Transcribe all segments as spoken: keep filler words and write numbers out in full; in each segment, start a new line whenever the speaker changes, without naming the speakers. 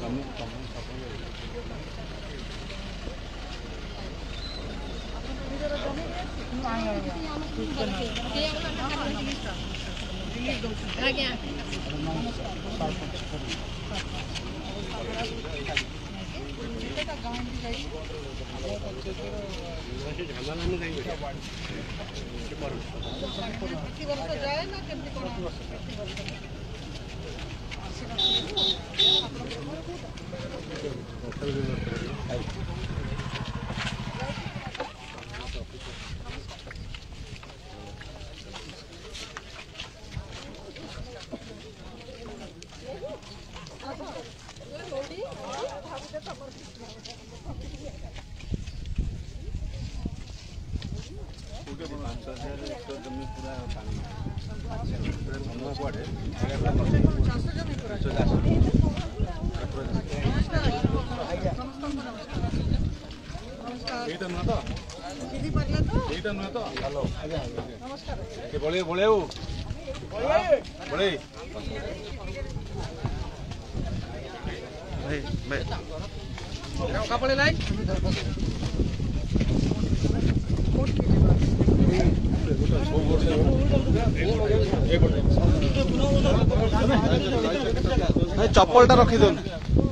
चप्पल टा रखी दन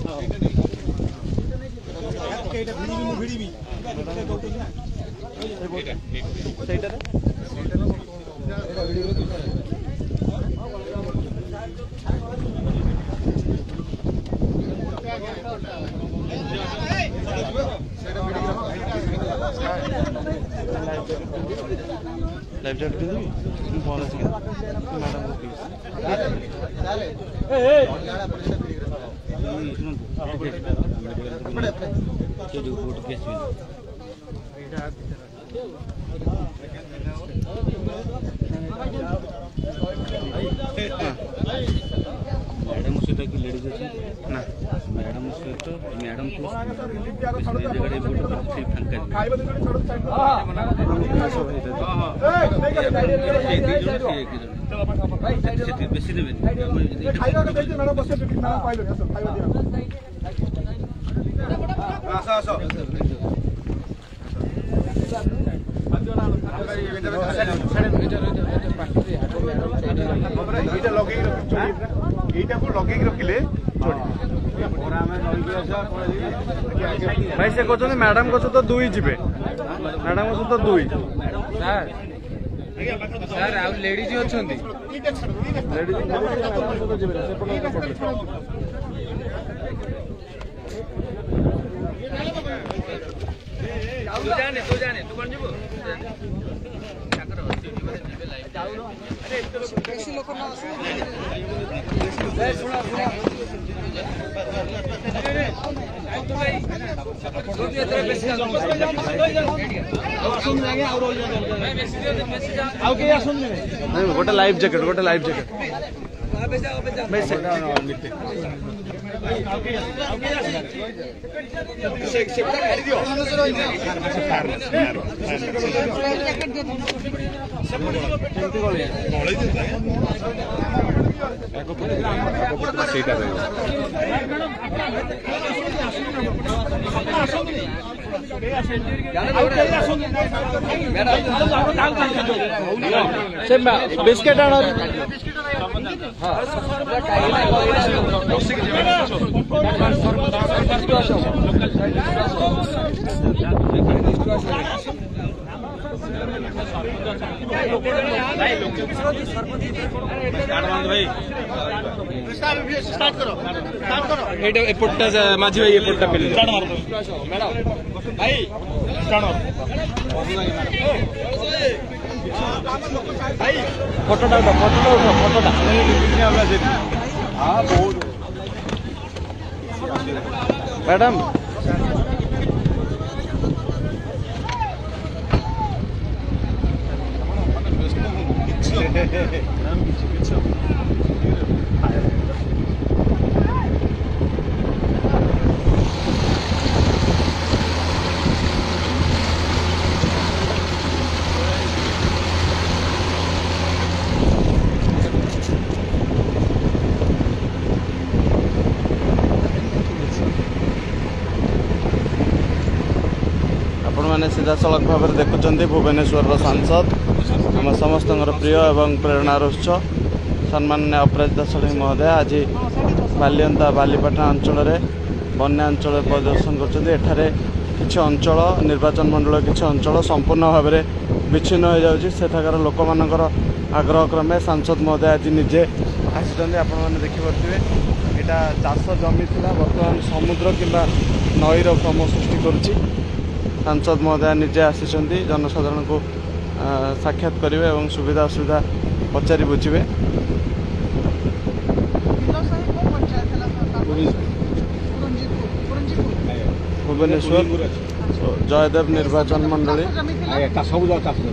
life jacket दे दी भल अछि मैडम को प्लीज ए ए के जो फोटो केस में मैडम सहित कि लेडीज अछि ना मैडम सहित मैडम को जगह फोटो से फांका बेसी देबे खाइबा के बेसी मैडम बसे मैडम पाइलो सब खाइबा दिया आसा आसा एटा लगे एटा को लगे रखिले भाई से कहते मैडम को तो दुई जीवे मैडम को तो दुई सर सर आ लेडीज अछंती लेडीज तो जीवे से तू जाने तू जाने तू कौन जीवो अरे बेसी लोक ना सुना सुना गोटे लाइफ जैकेट गोटे लाइफ जैकेट बिस्केट आना माझी भाई एपोर्टा पे भाई फोटोटा उठा फोटोटा उठा फोटोटा हाँ बहुत मैडम आपने सीधा सड़क भाव में देखुं भुवनेश्वर सांसद आम समस्त प्रिय एवं प्रेरणार उत्स सम्मान्य अपराजिता षडंगी महोदय आज बालियंता बालीपाटना अंचल बन्या अंचल परिदर्शन कर किसी अंचल निर्वाचन मंडल किसी अंचल संपूर्ण भाव में विच्छिन्न हो जाऊँगी सेठाकार लोक मानकर आग्रह क्रमे सांसद महोदय आज निजे आसी आपण मैंने देखिपे यहाँ चाष जमी था बर्तमान समुद्र किंबा नईर क्रम सृष्टि करुच्ची सांसद महोदय निजे आसी जनसाधारण को साक्षात करेंगे और सुविधा असुविधा पचारि बुझे। भुवनेश्वर जयदेव निर्वाचन मंडली
सब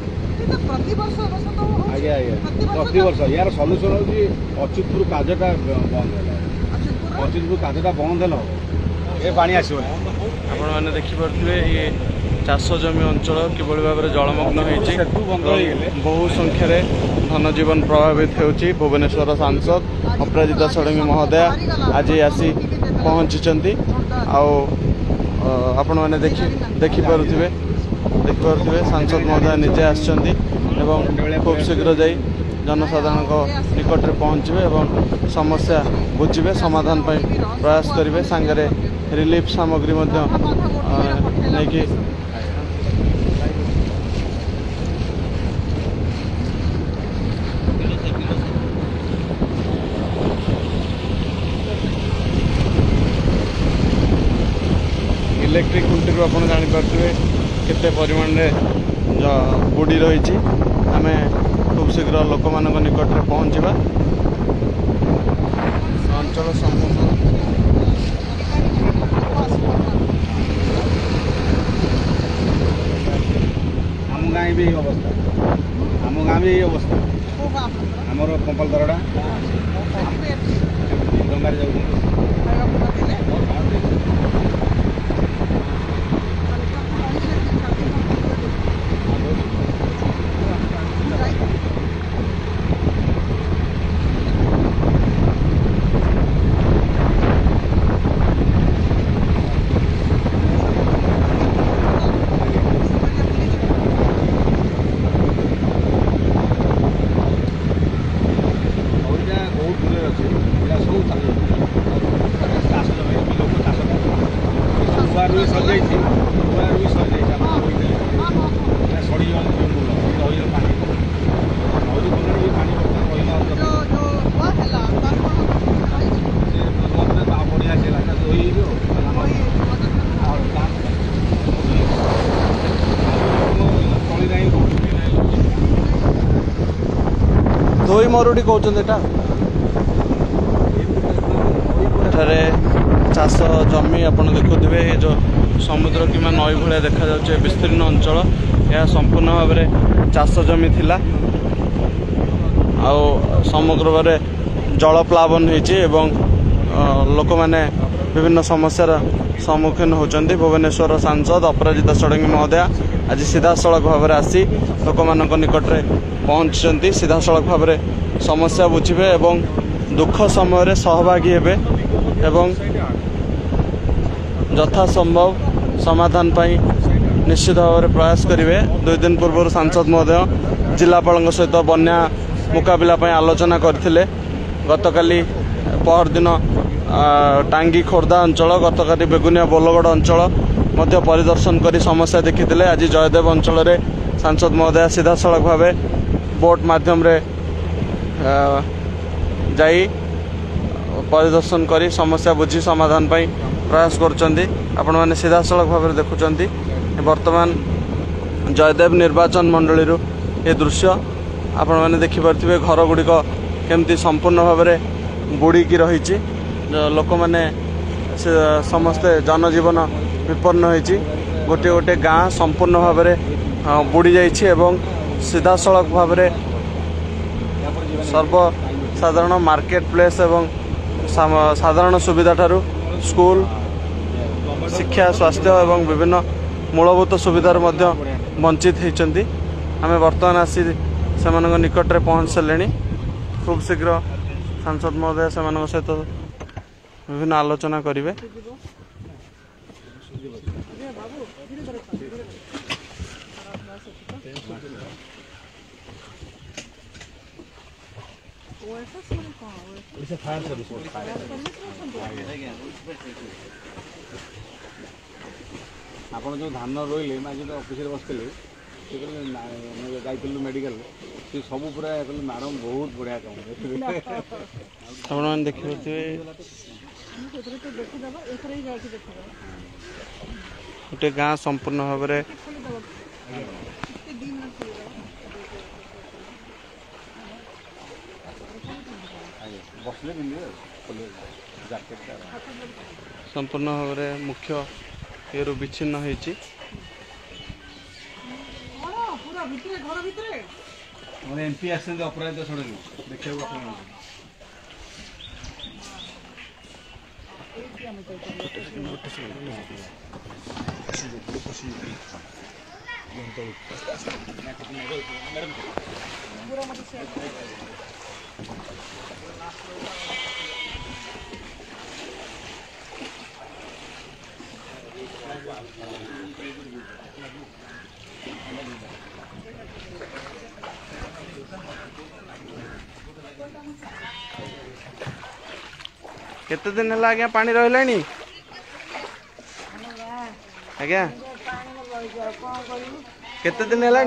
आज्ञा आज्ञा प्रति वर्ष यार सल्यूसन हूँ अच्युतपुर काजटा बंद है अच्युतपुर काजटा बंद है ये पानी आसो
आपण मैंने देखिपे ये चाष जमी अंचल किभली भाव में जलमग्न होती बहु संख्यार धनजीवन प्रभावित होती भुवनेश्वर सांसद अपराजिता षडंगी महोदय आज आसी पहुँची आपण मैंने देखि देखिपे देखिपे सांसद महोदय निजे आसछन्ती एवं खूब शीघ्र जाई जनसाधारण निकट में पहुँचे और समस्या बुझे समाधान पर प्रयास करेंगे सांगरे रिलीफ सामग्री नहीं इलेक्ट्रिक खुंटी आप जापे केते परिमाण में बुड़ी रही आम खूब शीघ्र लोक मान निकट में पहुँचा अंचल समूह
आम गाँव भी अवस्था आम गाँव भी अवस्था आमर कंपल दरड़ा डंगार जाऊँ
दोई मरुड़ी कहते चाष जमी आप देखुवे जो समुद्र कि नई भाया देखा जाए विस्तीर्ण अंचल यह संपूर्ण भाव में चाष जमी थिला आउ समग्र भाव जल प्लावन होती लोक मैंने विभिन्न समस्यार सम्मुखीन होती भुवनेश्वर सांसद अपराजिता षडंगी महोदय आज सीधा सड़क भाव में आसी लोक मान निकट में पहुँचती सीधा सड़क भाव में समस्या बुझे और दुख समय सहभागी हेबे एवं यथा संभव समाधान पाई निश्चित भाव में प्रयास करेंगे। दुई दिन पूर्व सांसद महोदय जिलापाल सहित बन्या मुकाबला आलोचना करथिले गतकाली पहर दिन टांगी खोर्धा अंचल गतकाली बेगुनिया बोलगड़ अंचल मध्य परिदर्शन कर समस्या देखी आज जयदेव अंचल सांसद महोदय सीधा सड़क भाव बोट माध्यम रे जाई परिदर्शन करी समस्या बुझी समाधान पाई प्रयास करचंदी आपण माने सीधा सड़क भाव में देखुचंदी वर्तमान जयदेव निर्वाचन मंडली ये दृश्य आपण माने देखि परथिबे घर गुड़िक केमती संपूर्ण भाव में बुड़ीकी रही लोक मैंने समस्ते जनजीवन विपन्न होती गोटे गोटे गाँ संपूर्ण भाव में बुड़ी जाइए सीधा सड़क भाव में सर्वसाधारण मार्केट प्लेस एवं साधारण सुविधा ठारू स्कूल शिक्षा स्वास्थ्य एवं विभिन्न मूलभूत सुविधार वंचित होती आम बर्तमान आसी से निकट में पहुँच सारे खूब शीघ्र सांसद महोदय से सहित विभिन्न आलोचना करेंगे।
ଆପଣ ଯେଉଁ ଧାନ ରୋଇଲେ ଆଜି ତ ଅଫିସରେ ବସିଥିଲେ ସେ କହିଲେ ଯାଇଥିଲୁ ମେଡ଼ିକାଲ ସେ ସବୁ ପୁରା କହିଲେ ମ୍ୟାଡ଼ାମ୍ ବହୁତ ବଢ଼ିଆ କାମ
ଆପଣମାନେ ଦେଖିପାରୁଥିବେ ଗୋଟେ ଗାଁ ସମ୍ପୂର୍ଣ୍ଣ ଭାବରେ
ବସିଲେ
ସମ୍ପୂର୍ଣ୍ଣ ଭାବରେ ମୁଖ୍ୟ ଇଏରୁ ବିଚ୍ଛିନ୍ନ ହେଇଛି।
ମାନେ ଏମ୍ ପି ଆସିଛନ୍ତି ଅପରାଜିତା ଷଡ଼ଙ୍ଗୀ ଦେଖିବାକୁ ଆପଣ
केते दिन है आज्ञा पानी रही आज्ञा केते दिन है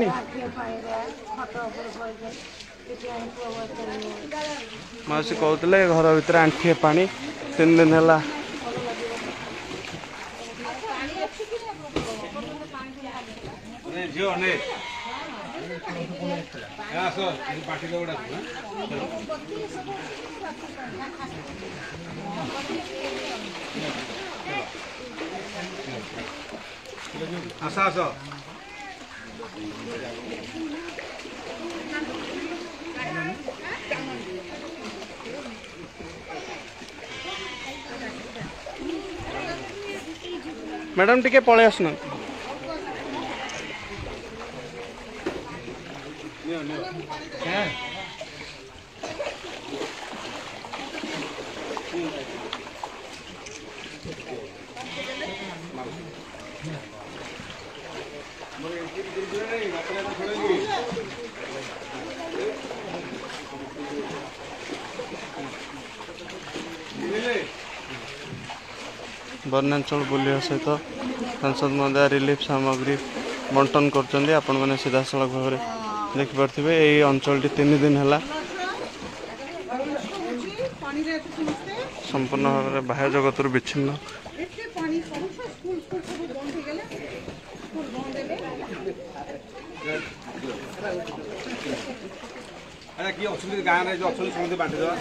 मौसी कहते घर भीतर आंठिए पानी तीन दिन है
आस आस
मैडम टिके पळे आसना बन्यांचल बुलिया सहित सांसद महोदय रिलीफ सामग्री बंटन कर आपण मैंने सीधा सड़क भाव में देखिपे यही अंचल तीन दिन है संपूर्ण भाव में बाह्य जगत विच्छिन्न
किए अच्छे गाँव में जो अच्छे समझे बांटी देवा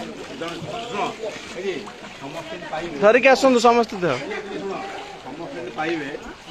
धरिक आसतु समस्त देह
समस्त पाइबे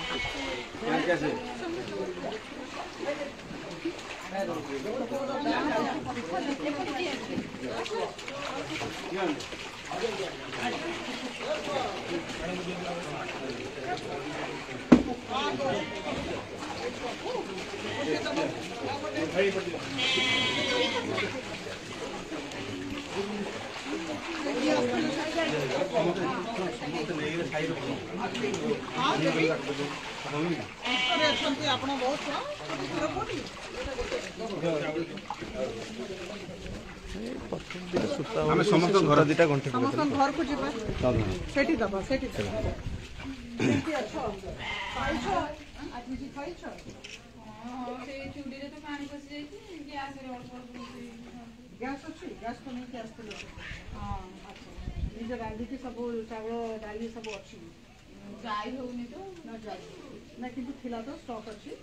आम समस्त घर दीटा घंटे
घर को जीवा सेठी दबा सेठी सेठी अच्छा खाइछ आज जी खाइछ हां से चूड़ी रे तो पानी पसी जाई गैस रे अल्प अल्प गैस अछि गैस को नहीं गैस तो हां अच्छा निजे रांधी की सब चावल डाली सब अछि जाई होनी तो न जाई ना किंतु थिला तो स्टॉक अछि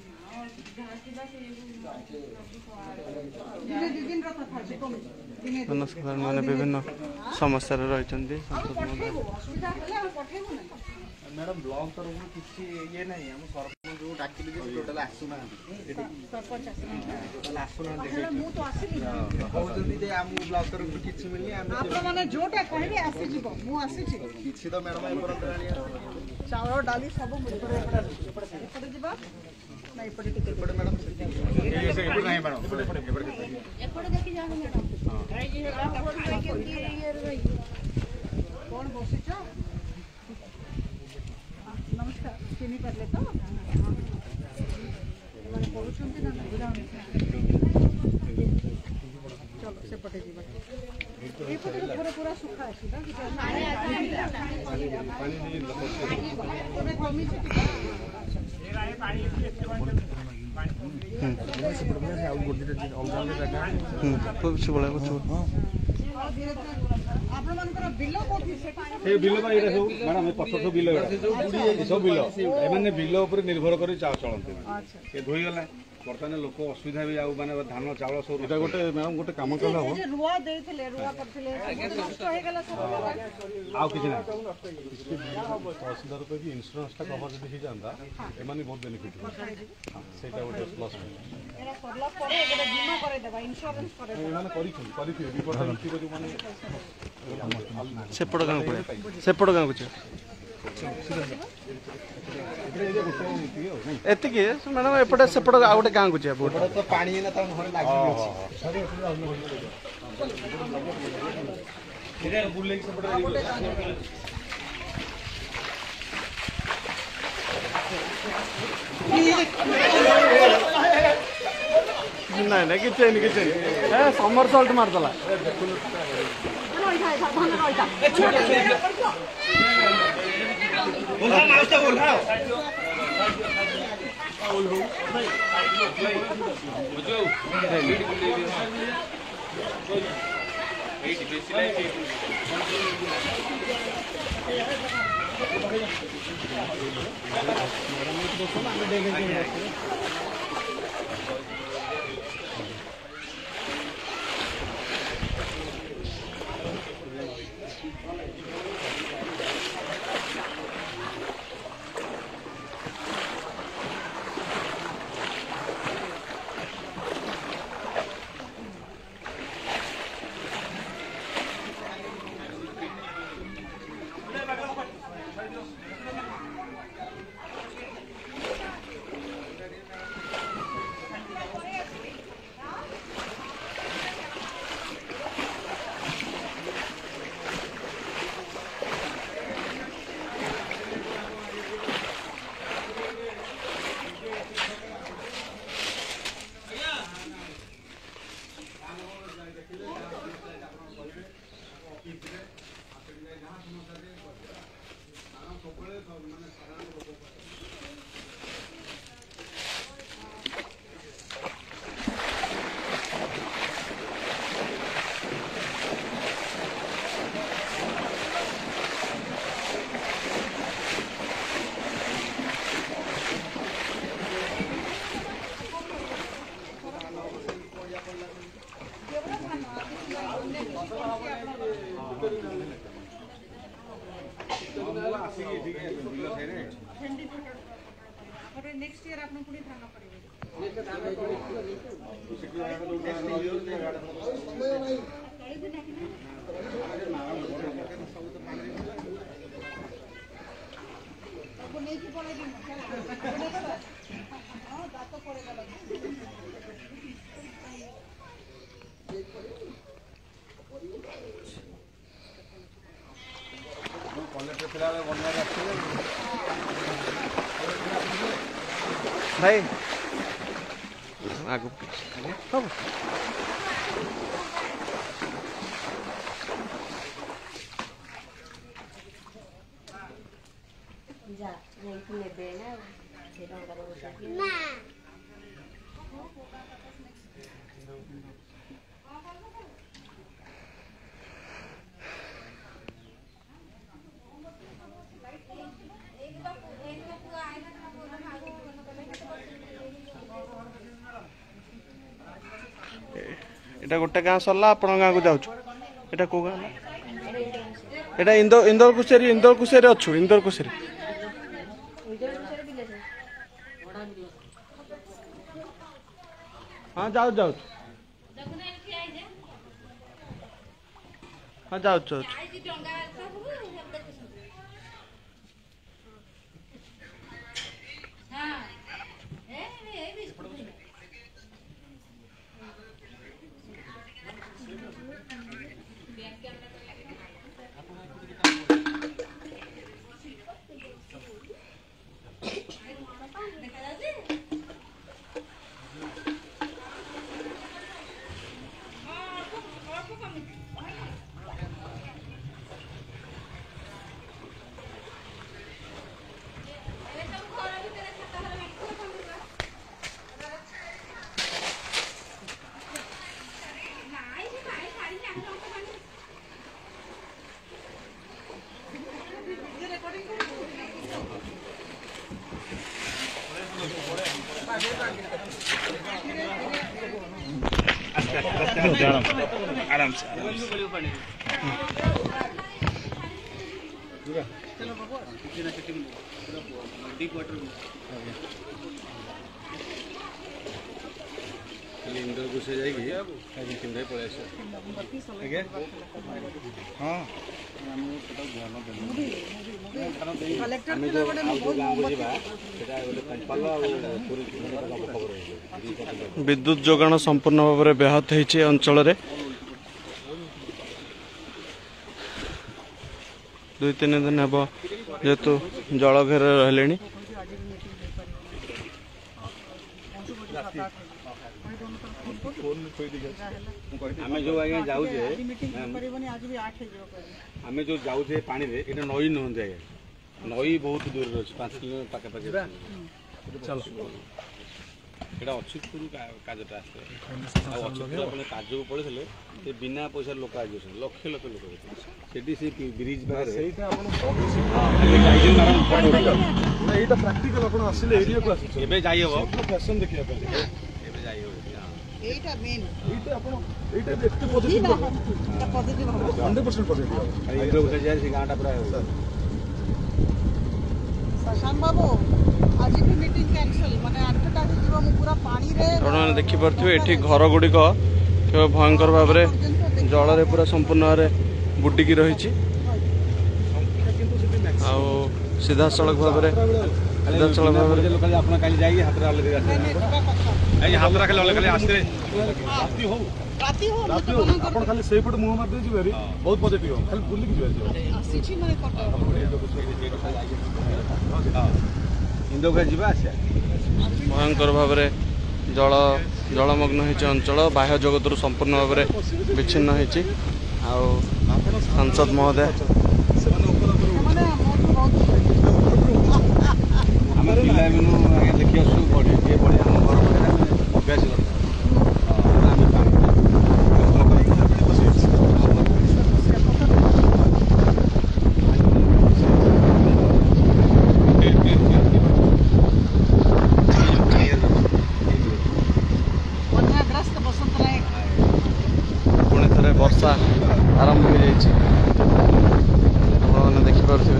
जनसाधारण मैंने विभिन्न समस्या रही
मैडम ब्लॉक तरफ किसी ये नहीं हम सरपंच जो डाकिले जो टोटल आसुना
सरपंच
टोटल आसुना मु तो आसिली कहउजंती जे हम ब्लॉक तरफ किछि मिलनी हम
आप माने जोटा कहबे आसी जीव मु आसी छी
किछि तो मैडम ए पर
चावल डाली सब मुझे एपटे जीवा ना एपटे टिके
एपटे मैडम
ये से एपटे नहीं मैडम एपटे एपटे
एपटे देखि जाओ मैडम हां ये कौन बसिछ नमस्कार चिनी करले तो माने पहुंचन चलो सेपटे जीवा एपटे पूरा पूरा सुखा अछि ना कि पानी तबे कमी छै
हम्म से प्रॉब्लम है और गोडी रे ऑलरेडी जगह
हम्म खूब से बोला कुछ
हां धीरे धीरे आपण मानकर बिल कोठी
से बिल बा एटा सब मैडम ए पत्थर सब बिल एटा सब बिल ए माने बिल ऊपर निर्भर करी चा चलते
अच्छा
ए धोई गला बर्तमान लोक असुविधा भी आउ माने धान चावल सब एटा गोटे मैडम गोटे काम कला हो
जे रुआ देथिले रुआ करथिले नष्ट हे गेला सब
आउ किछ ना
तहसीलदार रुपए की इंश्योरेंस टा कवर जदी हो जांदा ए माने बहुत बेनिफिट हो हां सेटा गोटे प्लस
एरा करला परे एटा बीमा करे देबा इंश्योरेंस करे
ए माने करी छी करी थी रिपोर्ट लिखि को माने
सेपट गाँव पड़े सेपट गाँव कुछ एतिक मैडम एपटे सेपट आ गोटे गाँव कुछ
तो पानी ना त घर लागी
एटा बुले के सब
नहीं नहीं किचे नहीं किचे ए समर सॉल्ट मार दला
बोला मास्टर बोला
नेक्स्ट ईयर आपन पुणी धान पड़े
भाई आगो सब
जा नहीं तो नेबे ना से टंका रे ना
एटा गोटे गाँ सरला आपण गाँ को जाऊँ एटा को गाँ एटा इंदौर इंदौर कुसेरी इंदौर कुसेरी अच्छु इंदौर कुसेरी हाँ जाऊ जाऊ हाँ जाऊ जाऊ
आराम से इंदर घुसे जाएगी चिंता पड़े आज्ञा हाँ
विद्युत जोगाण संपूर्ण भाव में व्याहत होती अंचल दुई तीन दिन हम जेहेतु जल घेर रहे
आम जो आज्ञा जाऊे आम जो जाऊे पानी रे ये नई नुहत आज्ञा नई बहुत दूर अच्छे पांच किलोमीटर पाखापाखि यहाँ अच्युतपुर काजटा आस अच्युतपुर आप काज को पड़े बिना पैसा लोक आज लक्ष लक्ष लोक से ब्रिज
फैशन देखिए
गाँटा पूरा
शशांक बाबू आज भी मीटिंग कैंसिल माने आठटा जीव मु पूरा पानी रे
आपने देखि परथिबे एठी घर गुड़िक भयंकर भाव में जल रे पूरा संपूर्ण भाव में बुडिकी रही सीधा सड़क भाव में सीधा सड़क भाव में
लोक आप जाइए हाथ हाथ रखे आसते
राति हो
राति हो
राति हो आपण खाली सेई पट मुंह मार दे जिबेरी बहुत पॉजिटिव हो खाली बुल्ली की जिबे
आसीची माने कट
इंदोगा जीवा आसे
भयंकर भाव में जल जलमग्न होती अंचल बाह्य जगत संपूर्ण भाव में विच्छिन्न होती सांसद महोदय
आम पिला आगे देखी आसू बढ़े ये बढ़े आम घर अभ्यास
पुणी थे वर्षा आरंभ हो जाए देखिपे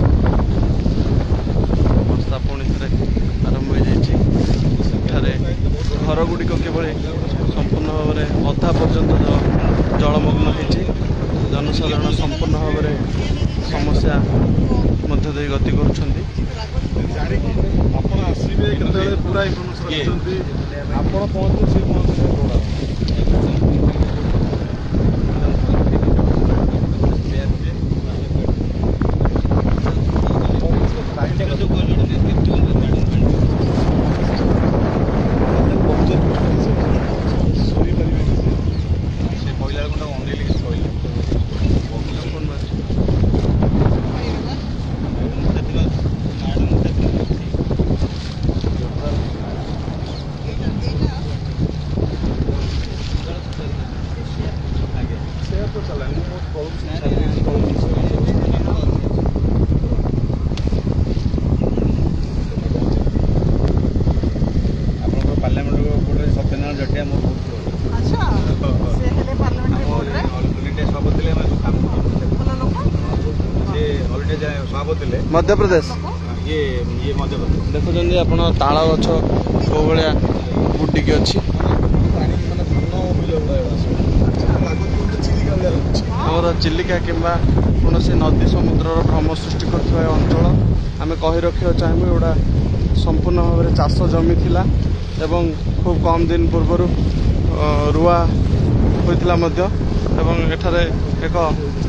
वर्षा पुणी थे आरंभ हो जाए घर गुड़िक किभली संपूर्ण भाव में अधा पर्यंत जलमग्न होती जनसाधारण संपूर्ण भाव में समस्या मध्य दे गति कर
पूरा इनफॉरमेशन आपण पहुंचू से पहुंचे
मध्य प्रदेश
ये ये मध्य प्रदेश
देखुं आप ताल गछ कौ भाया बुडिकी अच्छी आमर चिलिका किंबा कौन नदी समुद्र भ्रम सृष्टि कर अंचल आम कही रखा चाहिए एटा संपूर्ण भाव में चाष जमी थिला एवं खूब कम दिन पूर्वर रुआ होता एठारे एक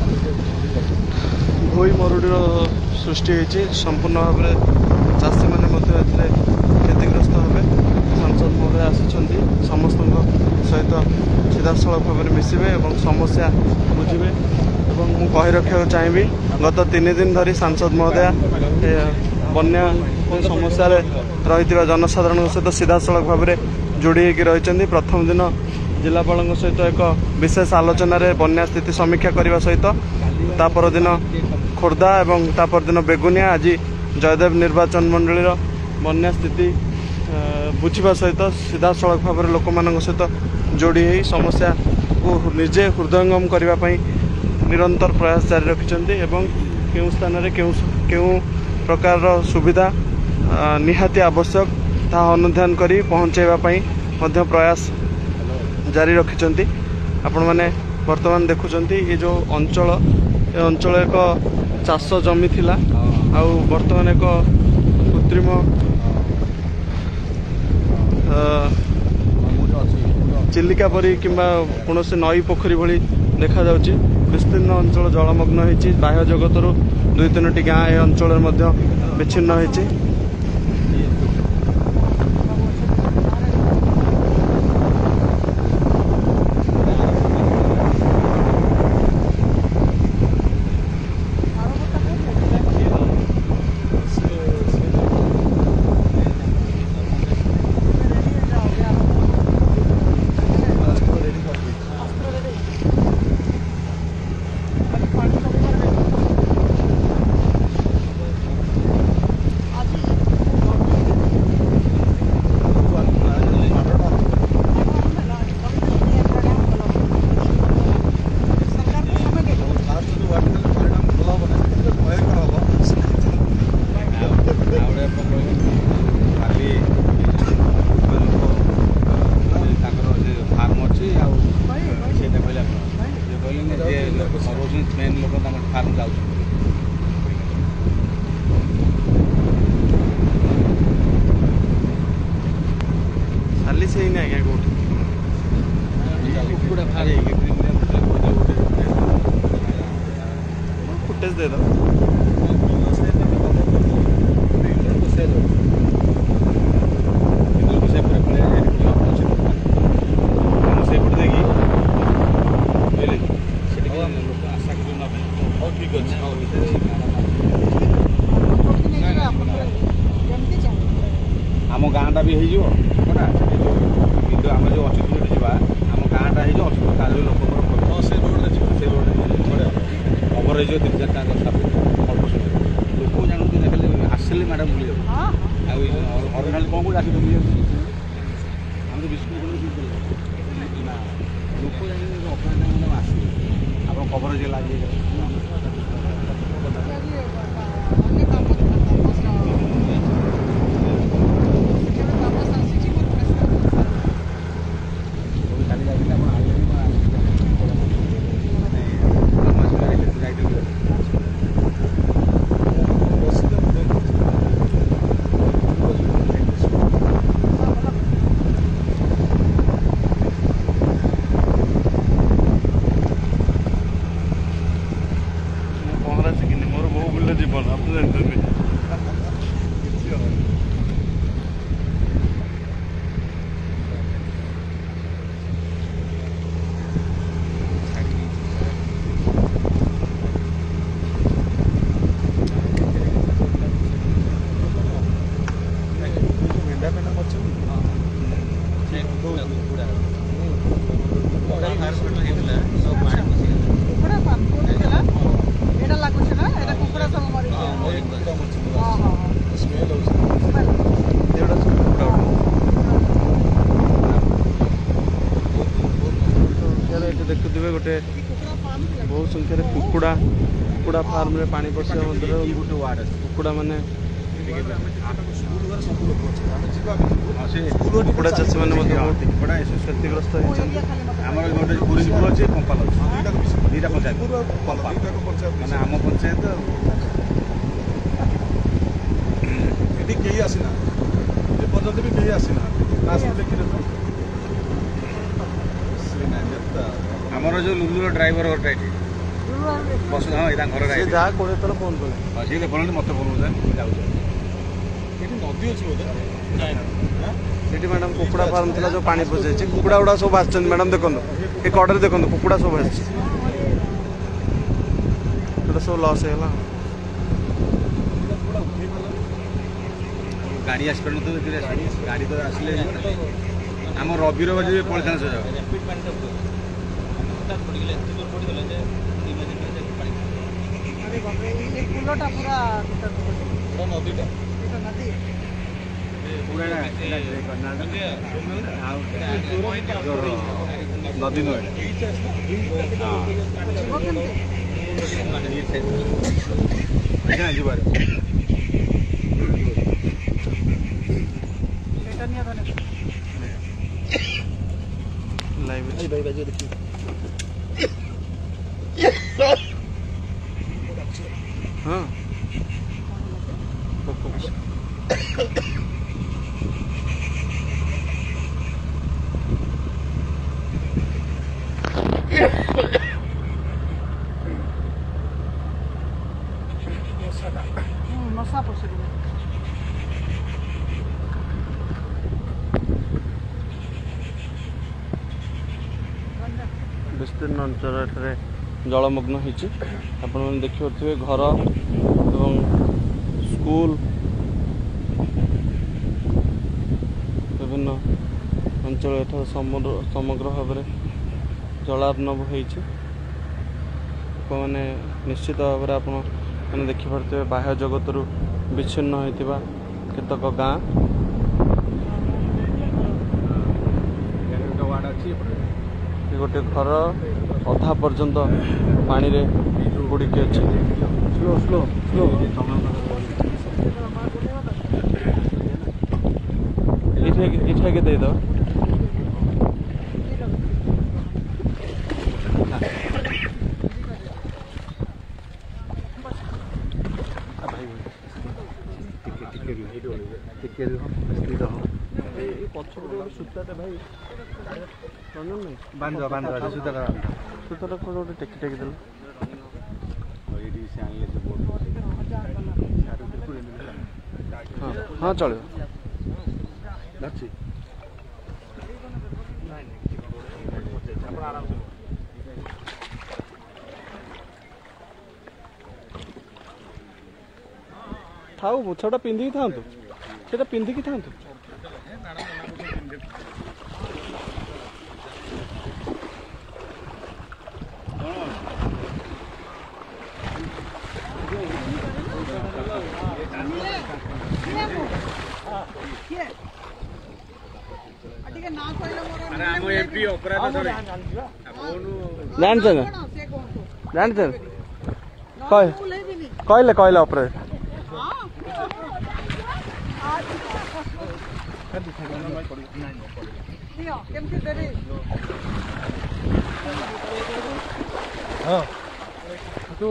भोई मरुड़ीर सृष्टि होती संपूर्ण भाव में चाषी मैंने क्षतिग्रस्त हे सांसद महोदय आसी समस्त सहित सीधासल भाव में मिसबे और समस्या बुझे और मुझे कही रखा चाहिए गत तीन दिन धरी सांसद महोदय बन्या समस्या रही जनसाधारण सहित सीधासल भाव में जोड़ी रही प्रथम दिन जिलापाल सहित एक विशेष आलोचन बन्या स्थिति समीक्षा करने सहित तापर दिन खोर्धा और तापर दिन बेगुनिया आज जयदेव निर्वाचन मंडल बन्या स्थिति बुझा सहित सीधा सड़क भाव में लोक मान सहित जोड़ी हो समस्या को निजे हृदयंगम करने निरंतर प्रयास जारी रखिंट एवं केउं स्थान में केउं केउं प्रकार सुविधा निहाती आवश्यक ता अनुध्यान करी पहुँचाइवाई प्रयास जारी रखिंट। आपण मैंने वर्तमान देखुंत ये जो अंचल ए अंचल एक चाष जमी थिला आउ वर्तमान एक कृत्रिम चिलिका परी किंबा कौन से नई पोखरी भली देखा जाउची। विस्तीर्ण अंचल जलमग्न होती बाह्य जगत दुई तीन गाँ ए अंचल विच्छिन्न होती। फुटेज दे दो
आम गाँटा भी हो कि आम जो अच्छी जावा आम गाँटा हो अच्छी काल लोक खबर हो तीन चार अल्प समय लोक जानते खाली आसले मैडम बुले अरिजिनाल कौन कौन आस बुले आम तो विष्णु लोक जान अपना आस आप खबर जे लगे
जीवन आप जानते देखुए गोटे बहुत संख्यार कुकुड़ा कुकुड़ा फार्म रे पानी पशिया कुकुड़ा माने कुकुड़ा चाषी मैंने क्षतिग्रस्त
आमर गोटे पुरी स्कूल अच्छे पंपाल अच्छे दुईटा पंचायत मैंने आम पंचायत
ये कहीं आसीना एपर्तंत भी कहीं आसीना देखिए
आमर जो लुलुर ड्राइवर घरटा ये बस हाँ यहाँ घर
जहाँ कोड़े थर फोन कले
सी फोन मत फोन जाऊँ
नदी अच्छी बोधे
मैडम कुकुड़ा फार्म था जो पानी पशि कुकुड़ा गुड़ा सब आस मैडम देखो ये कड़े देखो कुकुड़ा सब आस सब लस है
गाड़ी आस पार गाड़ी तो आसले आम रविर बजे पड़ता से
पूरा नदी
ନଦୀ ନୁହେଁ ଆଜ୍ଞା ଯିବାର
ଲାଇଭ୍ ଅଛି
ଭାଇ ବାଜି ଦେଖି
ହଁ
ମଶା ପଶିବ
ବିସ୍ତୀର୍ଣ୍ଣ ଅଞ୍ଚଳ ଏଠାରେ ଜଳମଗ୍ନ ହେଇଛି। ଆପଣମାନେ ଦେଖିପାରୁଥିବେ ଘର ଏବଂ ସ୍କୁଲ ବିଭିନ୍ନ ଅଞ୍ଚଳ ଏଠାରେ ସମଗ୍ର ସମଗ୍ର ଭାବରେ ଜଳାର୍ଣ୍ଣବ ହେଇଛି। ଲୋକମାନେ ନିଶ୍ଚିତ ଭାବରେ ଆପଣ ମାନେ ଦେଖିପାରୁଥିବେ ବାହ୍ୟ ଜଗତରୁ ବିଚ୍ଛିନ୍ନ ହୋଇଥିବା କେତେକ ଗାଁ ଏ ଗୋଟେ ଘର ଅଧା ପର୍ଯ୍ୟନ୍ତ ପାଣିରେ ବୁଡ଼ିକି ଅଛି।
ସ୍ଲୋ ସ୍ଲୋ ସ୍ଲୋ
ଏଇଠି ଏଇଠି ଆଗେ ଦେଇଦେବ।
ଟିକେ ରୁହ ସ୍ଥିର ହଉ
ପଛପଟେ ଗୋଟେ ସୂତାଟା ଭାଇ
ବାନ୍ଧ ବାନ୍ଧ ସୂତାଟା
ସୂତାଟା କ'ଣ ଗୋଟେ ଟେକି ଟେକି ଦେଲ।
ଏଇଠି ସେ ଆଣିଲେ ସେ ବୋର୍ଡ
ହଁ ହଁ ଚଳିବ।
ଧରିଛି
ଥାଉ ସେଟା ପିନ୍ଧିକି ଥାନ୍ତୁ ସେଟା ପିନ୍ଧିକି ଥାନ୍ତୁ। ଜାଣିଛ ଜାଣିଛ କହିଲେ କହିଲେ ଉପରେ
ହଁ ତୁ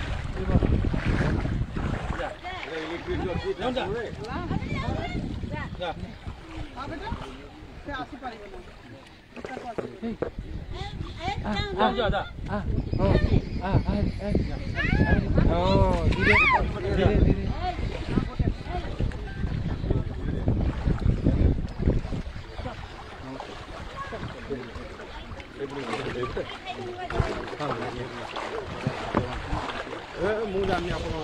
ମୁଁ ଜାଣିନି ଆପଣ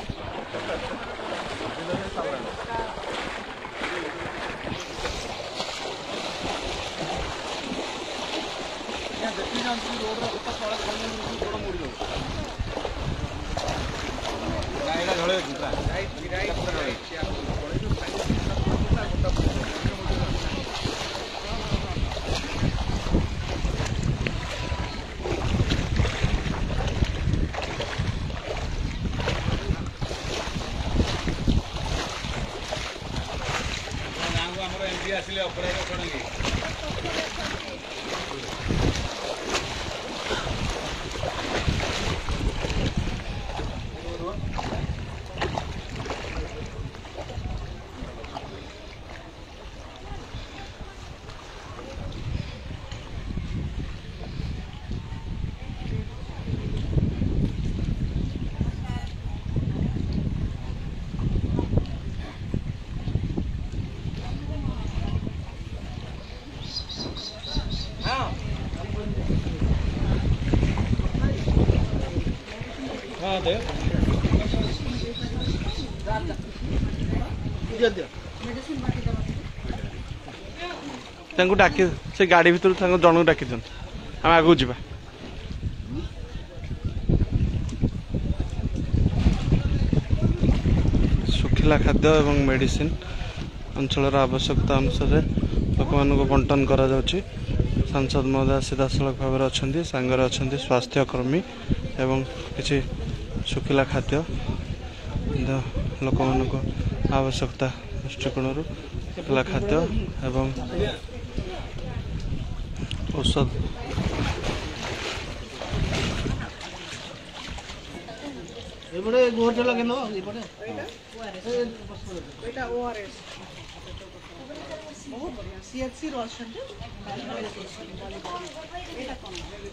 ଆସିଲେ ଅପରାଧ କଣକି
ତାଙ୍କୁ ଡାକି ସେ ଗାଡ଼ି ଭିତରୁ ତାଙ୍କ ଜଣକୁ ଡାକି ଦିଅନ୍ତୁ ଆମେ ଆଗକୁ ଯିବା। ଶୁଖିଲା ଖାଦ୍ୟ ଏବଂ ମେଡ଼ିସିନ अंचल आवश्यकता अनुसार लोक मानक बंटन करा जाउछि। सांसद महोदय सीधासलख भाव अच्छा सांगे अच्छा स्वास्थ्यकर्मी एवं किसी शुखिला खाद्य लोक मानक आवश्यकता दृष्टिकोण शुखिला खाद्य एवं औषध
ଏପଟେ ଗୋରଟେ ଲଗେଇ ନବ ଏପଟେ
ଏଇଟା ଓଆରଏସ୍ ବହୁତ ବଢ଼ିଆ ସିଏଚସି ରୁ ଅଛନ୍ତି। ଏଇଟା କ'ଣ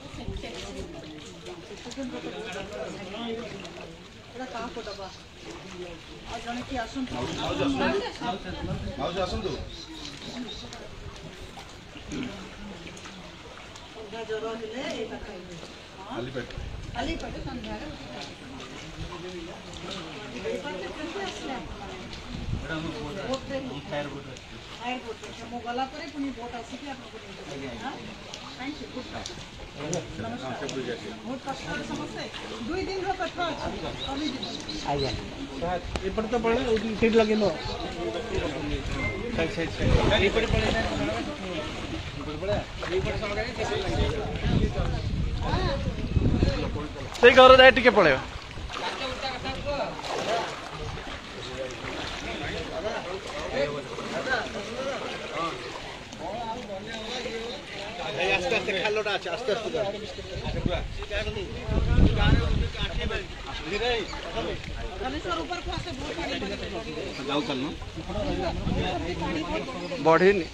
ଏଇଟା କାହାକୁ ଦେବା ଆଉ ଜଣେ କିଏ ଆସନ୍ତୁ
ମାଉସୀ ଆସନ୍ତୁ।
ଅଧା ଜ୍ୱର ହେଲେ ଏଇଟା ଖାଇବେ
ଖାଲି ପେଟ
ଖାଲି ପେଟ ସନ୍ଧ୍ୟାରେ ମୁଁ ଗଲା ପରେ ପୁଣି ଭୋଟ ଆସିକି ଆପଣଙ୍କୁ ବହୁତ କଷ୍ଟ ସମସ୍ତେ ଦୁଇ ଦିନର କଥା ଅଛି କମିଯିବ।
ଆଜ୍ଞା ଏପଟେ ତ ପଳେଇବେ ସେଇଠି ଲଗେଇ ନବ ଏଇପଟେ ପଳେଇଲେ
ସେଇ ଘର ଯାଏ ଟିକେ ପଳେଇବା।
ଆସ୍ତେ ଆସ୍ତେ ଖାଲଟା ଅଛି ଆସ୍ତେ ଆସ୍ତେ
बढ़ीनी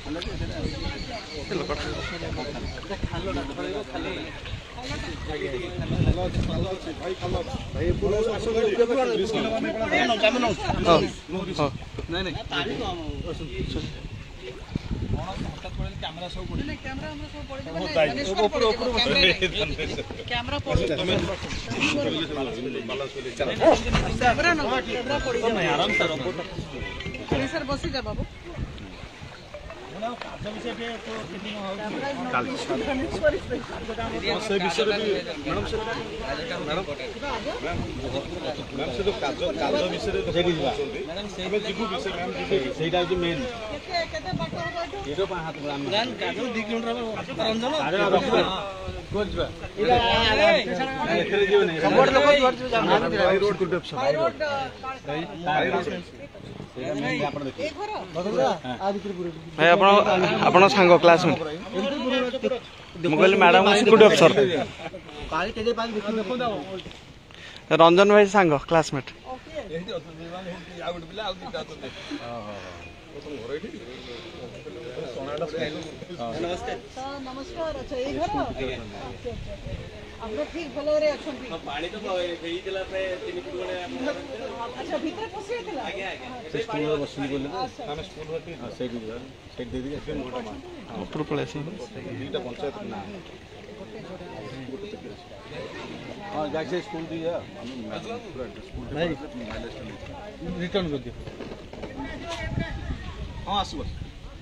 କ୍ୟାମେରା ସବୁ ପଡ଼ିଯିବ ସାର୍ ବସିଯା ବାବୁ
ସେ ବିଷୟରେ ବି ମ୍ୟାଡ଼ାମ୍ ସେ ମ୍ୟାଡ଼ାମ୍ ମ୍ୟାମ୍ ସେ ଯେଉଁ କାଜ କାଜ ବିଷୟରେ ସେଇଠି ଯିବା ଆମେ ଯିବୁ ବିଷୟ ମ୍ୟାମ୍ ଯିବେ ସେଇଟା ହେଉଛି ମେନ୍
କେତେ ବାଟ ହବ ଏଠୁ
ଏଇଟା ପାଞ୍ଚ ହାତ
କାଜ ଦୁଇ କିଲୋମିଟର ରଞ୍ଜନ
ଏଥିରେ ଯିବେନି
ସବୁଆଡ଼େ ଲୋକ ଯୁଆଡ଼େ ଯିବେ
ବାଇ ରୋଡ୍ ଗୋଟେ ଅପସନ୍
ବାଇ ରୋଡ୍
भाई आपण आपण सांग क्लासमेट मु कहली मैडम सिक्यूरिटी ऑफिसर रंजन भाई सांग क्लासमेट
नमस्कार अच्छा ये घर आपने ठीक भले रे अछंती पानी तो हेई दिला पे तीन फुट बने अच्छा भीतर पसी थिला आगे आगे से स्कूल में बसनी बोले हम स्कूल होती हां से भी से दे दी के मोटा मान
ऊपर पळे से
दीटा पंचायत ना हां जाके स्कूल दी है पूरा स्कूल भाई
रिटर्न कर दियो
हां आसु बस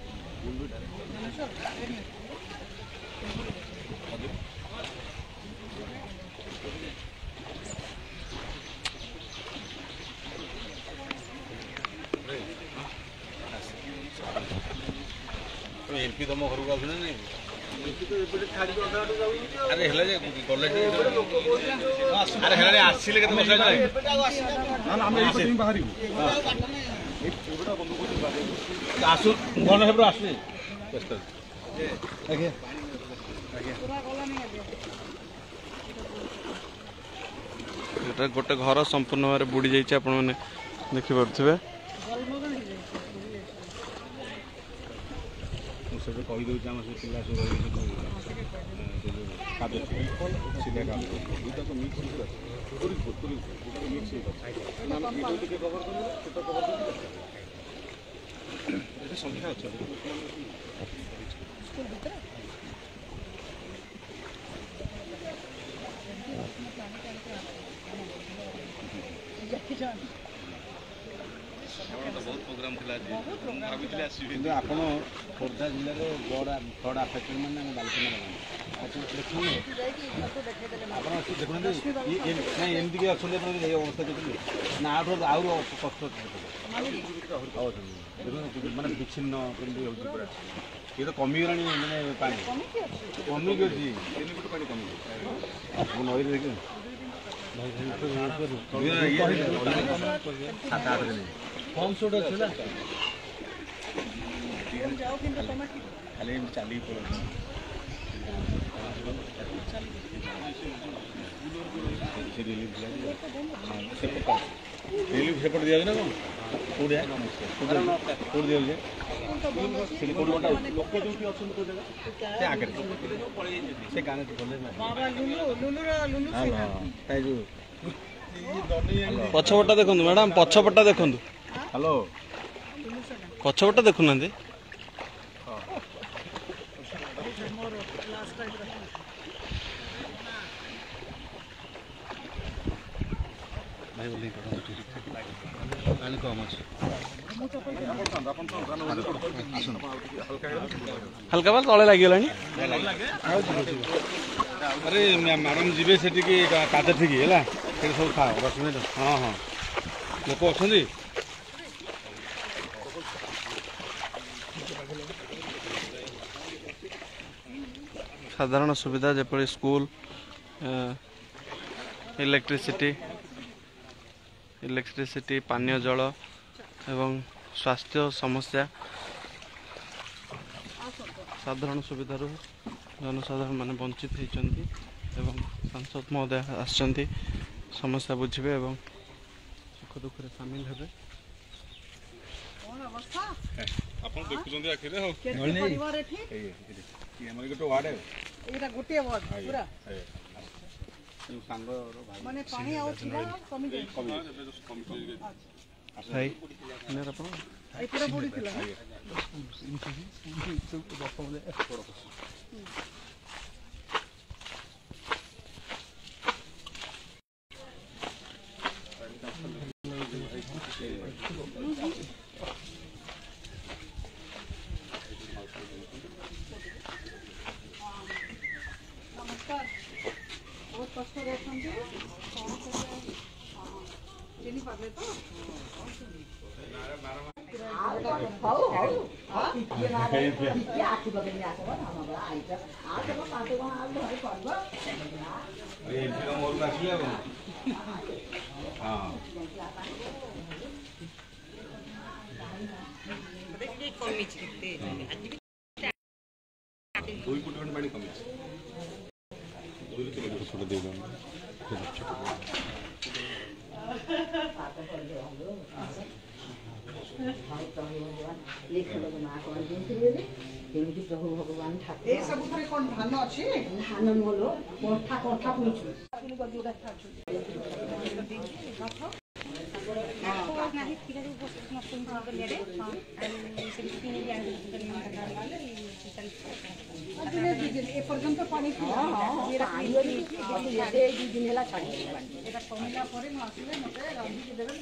एमपी तुम घर को आस अरे अरे आसिले के बाहर आसु भल हेब्रो आसु आज्ञा
गोटे घर संपूर्ण भाव बुड़ी जाइए आपण मैंने देखी पारे
सब कही दूसरे आम सब पिला सब सिले काम दुटा तो मिक्स मिक्स संख्या अच्छा बहुत प्रोग्राम थिला जे भाबितले आसीबे कि आपण खोर्धा जिल्ला रे बड़ा फ्लड अफेक्टेड माने हम बालकना अच्छा देखुन आपण देखुन ये नहीं एमदी के अछले आपण ए अवस्था देखुन ना आठो आउर कष्ट ମାନେ ବିଚ୍ଛିନ୍ନ କେମିତି ହେଉଛି ପୁରା ଇଏ ତ କମିଗଲାଣି ମାନେ ପାଣି କମିକି ଅଛି ତିନି ଫୁଟ ପାଣି କମିକି ମୁଁ ନଈରେ ଦେଖିବି ସାତ ଆଠ ଦିନ କମ୍ ସୁଟ୍ ଅଛି ନା ଖାଲି ଏମିତି ଚାଲିକି ପଳାଉଛି ରିଲିଫ ସେପଟେ ଦିଆଯାଉଛି ନା କ'ଣ କୋଉଠି କୋଉଠି ଦିଆଯାଉଛି ଲୋକ ଯୋଉଠି ଅଛନ୍ତି କୋଉ ଜାଗା ସେ ଆଗରେ ସେ ଗାଁରେ ଗଲେ
ପଛପଟା ଦେଖନ୍ତୁ ମ୍ୟାଡ଼ାମ ପଛପଟା ଦେଖନ୍ତୁ
ହ୍ୟାଲୋ
ପଛପଟା ଦେଖୁନାହାନ୍ତି
ପାଣି କମ୍ ଅଛି
ହାଲକା ବାଲ ତଳେ ଲାଗିଗଲାଣି
ଆରେ ମ୍ୟାଡ଼ାମ ଯିବେ ସେଠିକି କାଦ ଠିକି ହେଲା ସେଠି ସବୁ ଖାଅ ଦଶ ମିନିଟ୍ ହଁ ହଁ ଲୋକ ଅଛନ୍ତି
ସାଧାରଣ ସୁବିଧା ଯେପରି ସ୍କୁଲ ଇଲେକ୍ଟ୍ରିସିଟି ଇଲେକ୍ଟ୍ରିସିଟି ପାନୀୟ ଜଳ ଏବଂ ସ୍ୱାସ୍ଥ୍ୟ ସମସ୍ୟା ସାଧାରଣ ସୁବିଧାରୁ ଜନସାଧାରଣ ମାନେ ବଞ୍ଚିତ ହୋଇଛନ୍ତି ଏବଂ ସାଂସଦ ମହୋଦୟ ଆସିଛନ୍ତି ସମସ୍ୟା ବୁଝିବେ ଏବଂ ସୁଖ ଦୁଃଖରେ ସାମିଲ ହେବେ
ଆପଣ ଦେଖୁଛନ୍ତି ଆଖିରେ ହଉ ଆମର ଗୋଟେ ୱାର୍ଡ
ଏଇଟା ଗୋଟିଏ ୱାର୍ଡ ପୁରା
ସାଙ୍ଗର
ମାନେ ପାଣି ଆଉ ଥିଲା କମି
ଭାଇ ଆପଣ
ଏଇଟା ପଡ଼ିଥିଲା ନମସ୍କାର ବହୁତ କଷ୍ଟରେ ଅଛନ୍ତି ଚିନି ପାରିଲେ ତ
ମୋରକୁ ଆସିଲେ ଆଉ ହଁ ଦୁଇ ଫୁଟ ଖଣ୍ଡେ ପାଣି କମିଛି ଦୁଇ ଫୁଟ ଦେଇଦେଉଛନ୍ତି
ଯେମିତି ପ୍ରଭୁ ଭଗବାନ ଠାକୁର
ଏ ସବୁଥିରେ କ'ଣ ଧାନ ଅଛି
ଧାନ ମୋର କଣ୍ଠା କଣ୍ଠା ପୁଛୁ
ଏପର୍ଯ୍ୟନ୍ତ ପାଣି
ଦୁଇ ଦିନ ହେଲା ଛାଡ଼ି
ଏଇଟା କମିଲା ପରେ ମୁଁ ଆସିଲେ ମତେ ରାନ୍ଧିକି ଦେବେ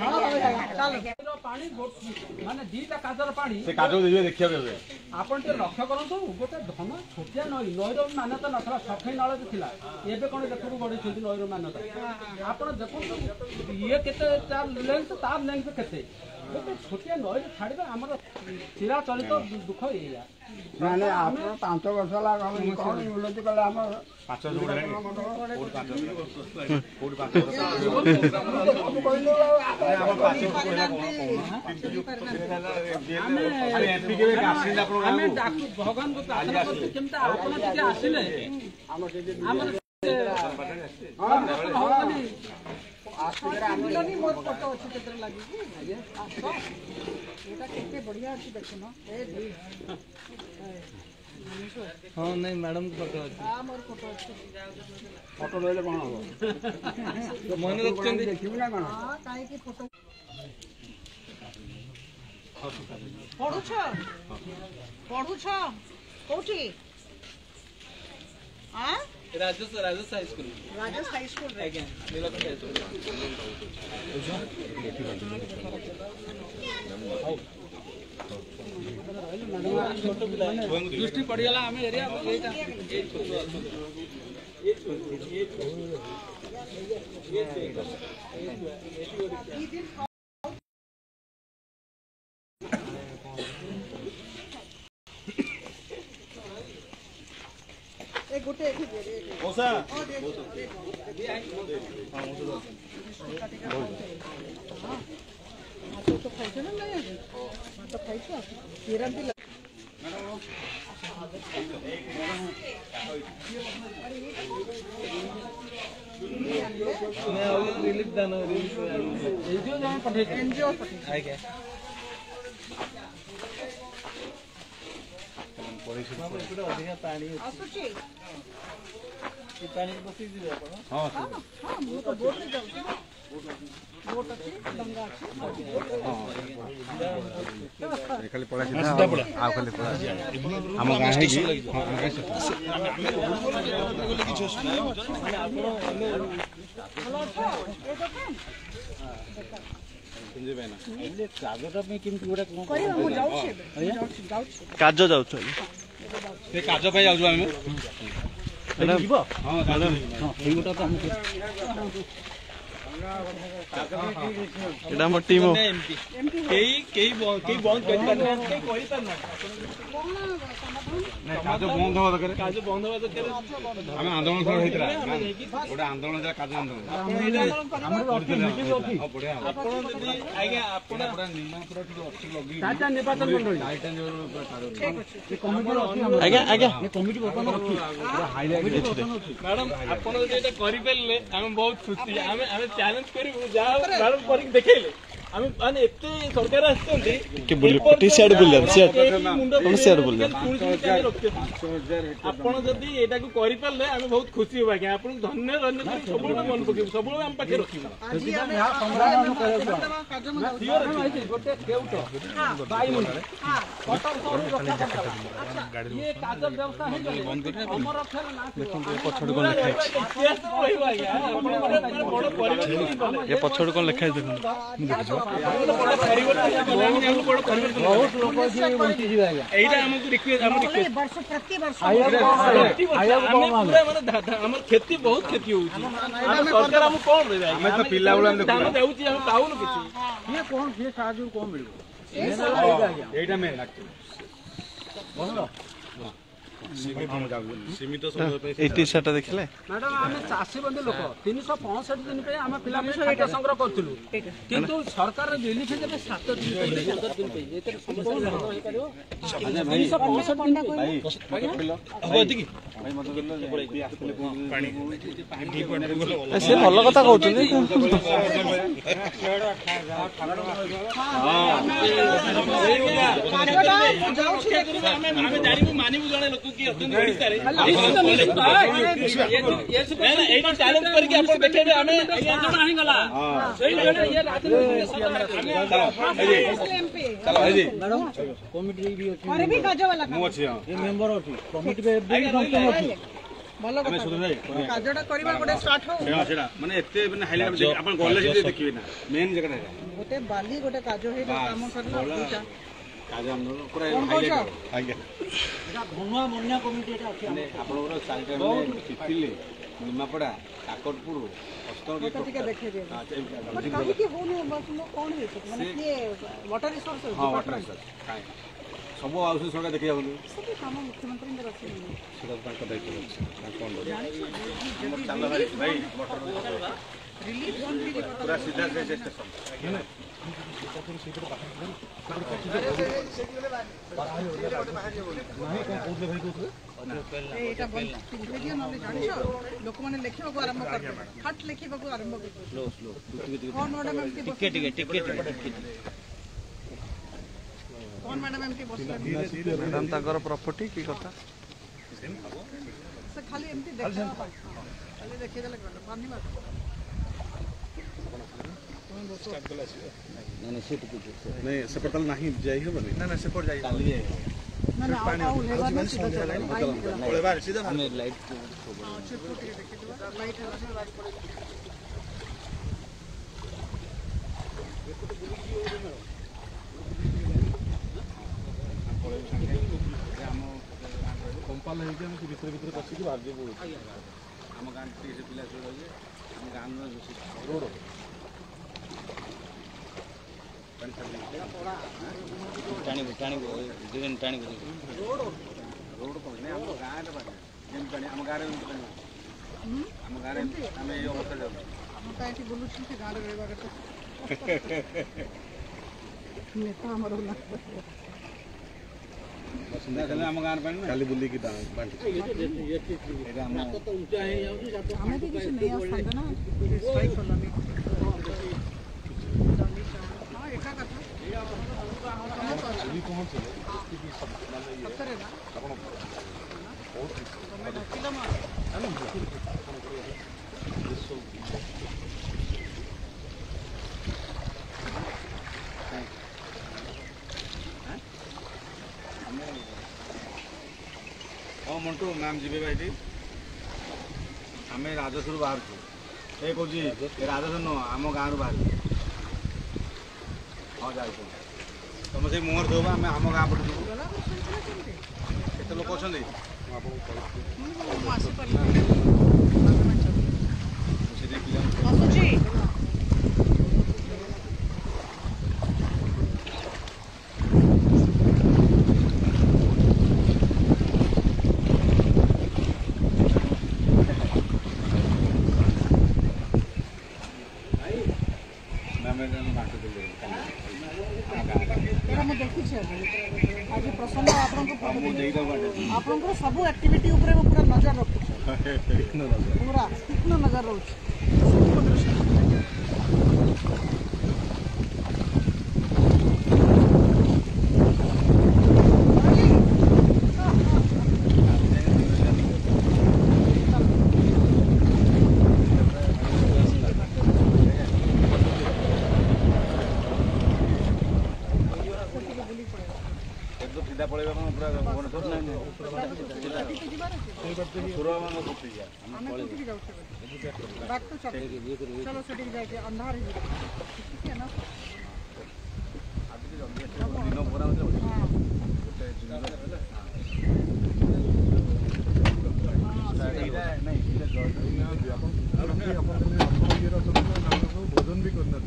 ପାଣି ମାନେ ଦିଟା କାଦର ପାଣି
ସେ କାଦୁ ଦେବେ ଦେଖିବାକୁ ଏବେ
ଆପଣ ଟିକେ ଲକ୍ଷ୍ୟ କରନ୍ତୁ ଗୋଟେ ଧନ ଛୋଟିଆ ନଈ ନଈର ମାନ୍ୟତା ନଥିଲା ସଫେଇ ନାଳରେ ଥିଲା ଏବେ କ'ଣ ଦେଖନ୍ତୁ ବଢ଼େଇଛନ୍ତି ନଈର ମାନ୍ୟତା ଆପଣ ଦେଖନ୍ତୁ ଇଏ କେତେ ତାର ଲେନ୍ଥ ତାର ଲେନ୍ଥ କେତେ ଗୋଟେ ଛୋଟିଆ ନଈରେ ଛାଡ଼ିବା ଆମର ଚିରାଚରିତ ଦୁଃଖ ଏଇଆ
ମାନେ ଆପଣ ପାଞ୍ଚ ବର୍ଷ ହେଲା କ'ଣ ଉନ୍ନତି କଲେ ଆମର
ପାଞ୍ଚ ବର୍ଷ କୋଉଠି ପାଞ୍ଚ କୋଉଠି ପାଞ୍ଚ ବର୍ଷ
ଆମେ ଭଗବାନଙ୍କୁ ପ୍ରାର୍ଥନା କରୁଛୁ କେମିତି ଆପଣ ଟିକେ ଆସିଲେ ଆମର ମୋର ଫଟୋ ଅଛି କେତେ ଲାଗିକି ଏଇଟା କେତେ ବଢିଆ ଅଛି ଦେଖୁନ
ହଁ ନାଇଁ ମ୍ୟାଡ଼ାମ ଫଟୋ ଅଛି
ମୋର ଫଟୋ ଅଛି
ଫଟୋ ରହିଲେ କ'ଣ ହବ
ମନେ ରଖୁଛନ୍ତି
ଦେଖିବି ନା କ'ଣ
ହଁ କାହିଁକି ଫଟୋ ପଢୁଛ ପଢୁଛ କୋଉଠି ଆଁ
ରାଜେଶ ରାଜେଶ ହାଇସ୍କୁଲ
ରାଜେଶ ହାଇସ୍କୁଲ
ଆଜ୍ଞା ନୀଳକଣ୍ଠ ହାଇସ୍କୁଲ
ଦୃଷ୍ଟି ପଡିଗଲା ଆମେ ଏରିଆ ଏଇଟା
रिलीफ दान एनजीओ आज्ञा अधिका पानी पानी बस हाँ
खाली पड़ा आ खाली पड़ा हम गाँ
କାଜ ଯାଉଛୁ
ସେ କାଜ ପାଇଁ ଯାଉଛୁ ଆମେ
ଏଇଟା ଆମ ଟିମ୍
କାଜ ବନ୍ଦ ହବା ଦରକାର କାଜ ବନ୍ଦ ହବା ଦରକାର ଆମେ ଆନ୍ଦୋଳନ ଥର ହେଇଥିଲା ଗୋଟେ ଆନ୍ଦୋଳନ ହେଇଥିଲା କାଜ ଆନ୍ଦୋଳନ ବଢିଆ ଆପଣ ଯଦି ଆଜ୍ଞା ଆପଣ ନିର୍ମାଣ ପୁରା ଟିକେ ଅଛି ଲଗେଇ ନିର୍ବାଚନ ମଣ୍ଡଳୀ
ଆଜ୍ଞା ଆଜ୍ଞା
ମ୍ୟାଡାମ ଆପଣ ଯଦି ଏଇଟା କରିପାରିଲେ ଆମେ ବହୁତ ଖୁସି ଆମେ ଆମେ ଚ୍ୟାଲେଞ୍ଜ କରିବୁ ଯାହା ମ୍ୟାଡାମ କରିକି ଦେଖେଇଲେ ଆମେ ମାନେ ଏତେ ସରକାର ଆସିଛନ୍ତି ଆପଣ ଯଦି ଏଇଟାକୁ କରିପାରିଲେ ଆମେ ବହୁତ ଖୁସି ହବୁ ଆଜ୍ଞା ଆପଣଙ୍କୁ ଧନ୍ୟ ଧନ୍ୟ କରି ସବୁବେଳେ ମନେ ପକେଇବୁ ସବୁବେଳେ ଆମ ପାଖରେ ରଖିବୁ
ପଛରେ କଣ ଲେଖା ହେଇଛି
बहुत लोग क्षति बहुत क्षति होती सरकार आम कौन
पिला
पाऊन किसी
सीमित
टीसार्ट देखिले
मैडम आम चाषी बंदी लोक तीन सौ पैंसठ दिन पे आम पिला खाद्य संग्रह करूँ किंतु सरकार रिलीफ देते सात दिन
से भल कथा कहते
जानू मानव जड़े लोक चैलेंज करके देखे निमापड़ा काकटपुर सब आउस सरकार देखिए पूरा सीधा
लोक मैंने लिखा आरंभ कर हट लिखा आरंभ कौन मैडम एमती
मैडम ताकर प्रॉपर्टी की कथा
से खाली एमती देखा खाली देखिए देले पानी मार
नहीं सेपट नहीं जाई हो बने ना सेपट जाई
ना ना आओ लेवा ना सीधा चला
लेवा सीधा
हमें लाइट हां चिपको के देखिए लाइट है लाइट पड़े
कंपाल है कि हम भीतर भीतर पसी के बाहर जेबो हम गां से पिला से रहिए हम गां में रोड टाणी टाणी टाणी रोड रोड को नहीं हम गां रे ଯେମିତି ପାଣି ଆମ ଗାଁରେ ଏମିତି ପାଣି ଆମ ଗାଁରେ ଆମେ ଏଇ ଅବସ୍ଥା ଯାଉଛୁ
ଆମ ତ ଏଠି ବୁଲୁଛନ୍ତି ଗାଁରେ ରହିବା କଥା ନେତା ଆମର
ବସୁନ୍ଧା ଦେଲେ ଆମ ଗାଁର ପାଣି କାଲି ବୁଲିକି ବାଣ୍ଟି
ଆମେ ବି କିଛି ନେଇ ଆସିଥାନ୍ତେ ନା ଷ୍ଟ୍ରାଇକ୍ କଲାନି ହଁ ଏକା କଥା ସତରେ ନା ତମେ ଡାକିଲ ମା
ହଁ ମଣ୍ଟୁ ମ୍ୟାମ୍ ଯିବେ ବା ଏଠି ଆମେ ରାଜସ୍ୱରୁ ବାହାରୁଛୁ ଏ କହୁଛି ରାଜସ୍ୱ ନୁହଁ ଆମ ଗାଁରୁ ବାହାରୁଛୁ ହଁ ଯାଉଛୁ ତମେ ସେଇ ମୁହଁରେ ଦେବ ଆମେ ଆମ ଗାଁ ପଟେ ଯିବୁ କେତେ ଲୋକ ଅଛନ୍ତି
ମୁଁ ଆସିପାରିଲି ଆସୁଛି ମୁଁ ଦେଖିଛି ଆଜି ପ୍ରସନ୍ନ ଆପଣଙ୍କ ଆପଣଙ୍କର ସବୁ ଆକ୍ଟିଭିଟି ଉପରେ ମୁଁ ପୁରା ନଜର ରଖୁଛି ପୁରା ତୀକ୍ଷ୍ଣ ନଜର ରହୁଛି
ସିଧା ପଳେଇବା କ'ଣ ପୁରା ଭୁବନେଶ୍ୱର
ଆମେ କୋଉଠିକି ଯାଉଛୁ ବାଟ ତ ଚलो ସେଠିକି ଯାଇକି ଅନ୍ଧାର
ଦିନ ପୁରା
भोजन भी करना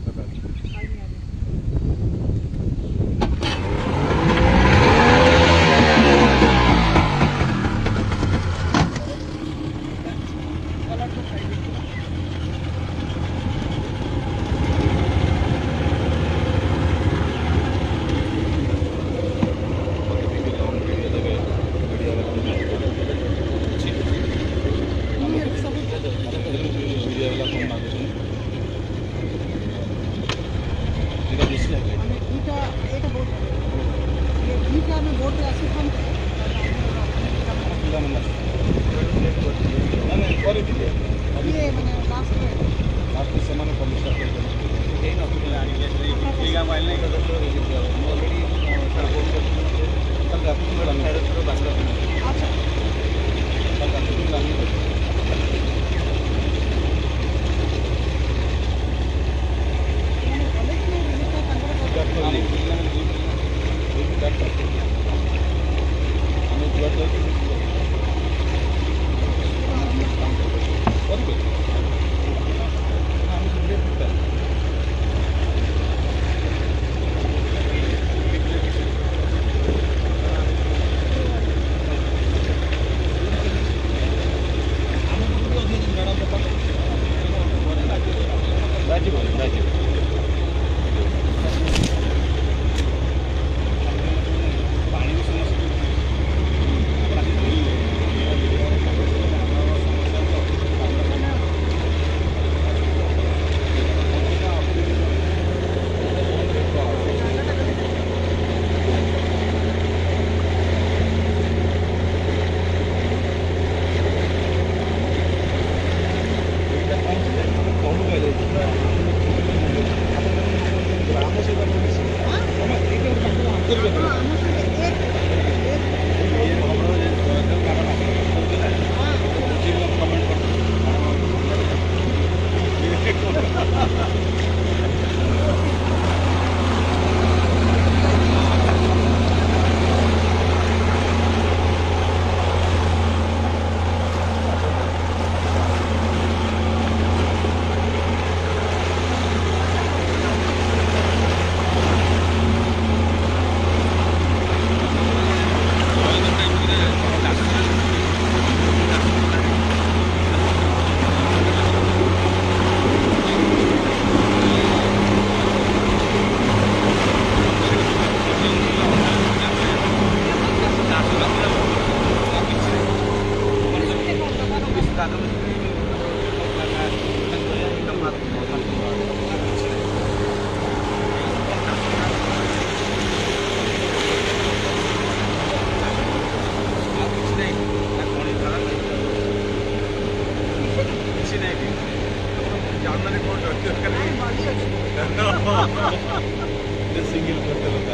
सिंगल करते लोग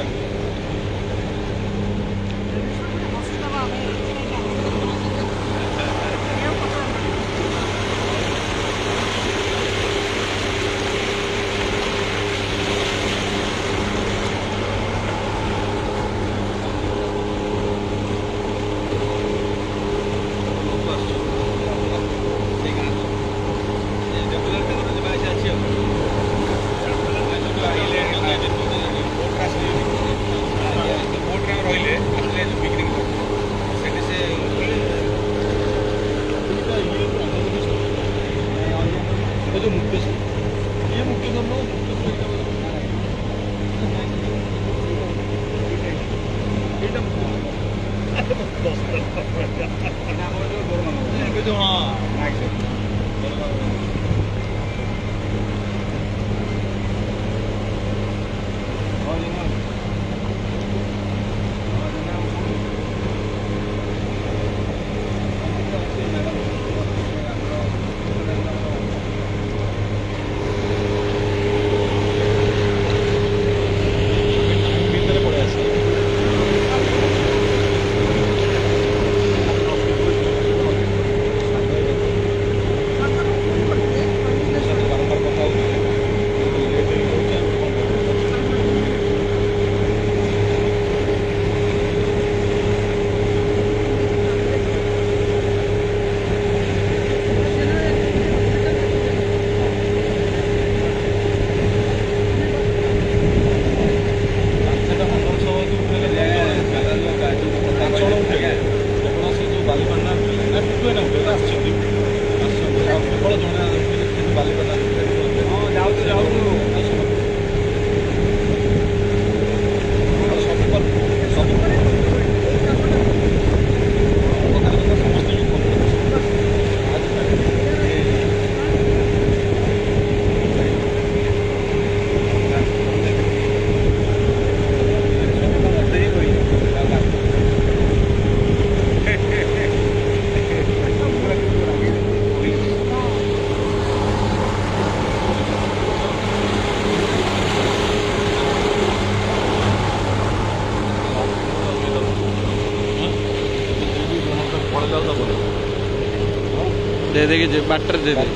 दे देगी बाटर दे दे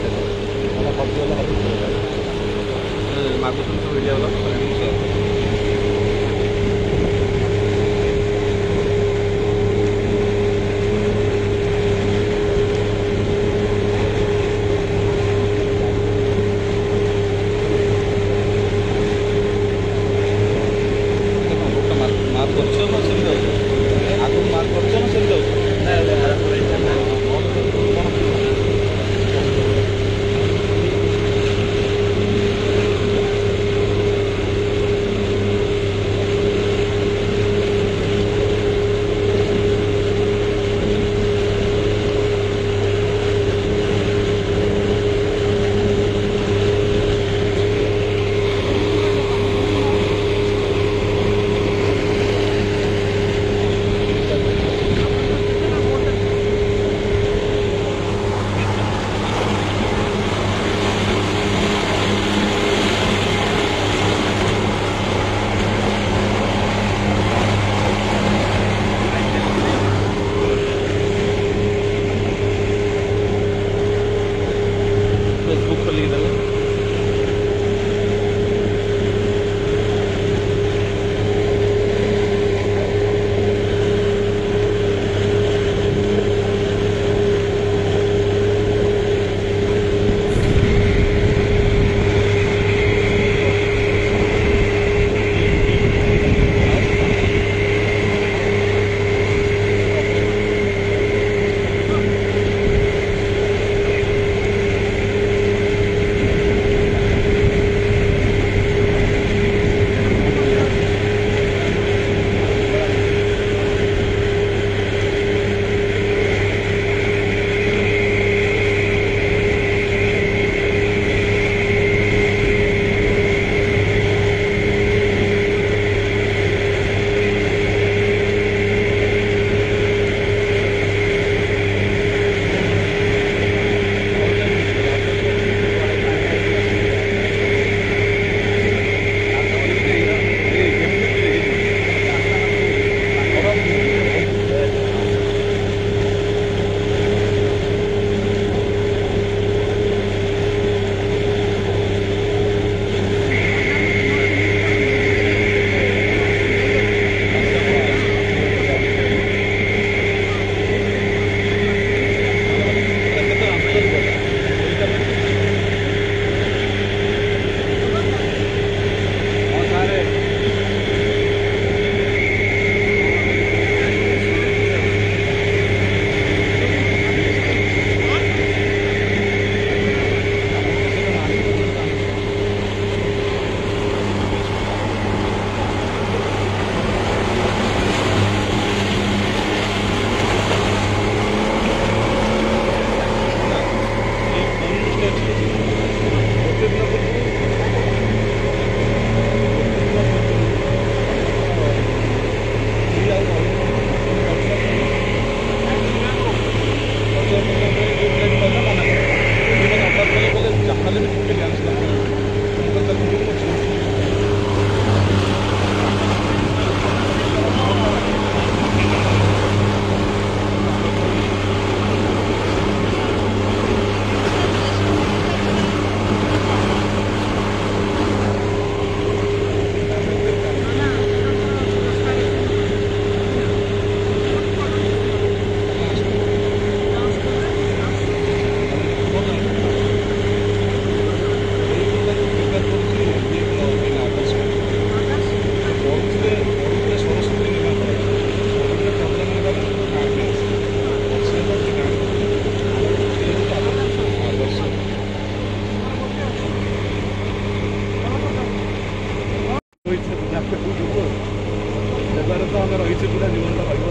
ସେବାରେ ତ ଆମେ ରହିଛୁ ପୁରା ଜୀବନ ରହିବ।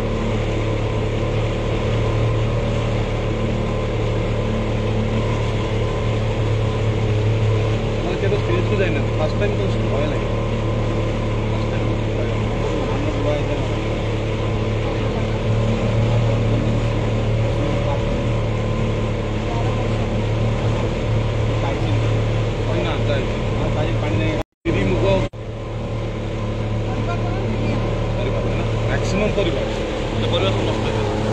ମାନେ କେବେ ଷ୍ଟେଜକୁ ଯାଇନାହାନ୍ତି, ଫାର୍ଷ୍ଟ ଟାଇମ୍ ତ ଭୟ ଲାଗେ। ଫାର୍ଷ୍ଟ ଟାଇମ୍ ଆମ ବୁଆ ହେଇଥାଏ ମ୍ୟାକ୍ସିମମ୍ ପରିବାର ପରିବାର ସମସ୍ତେ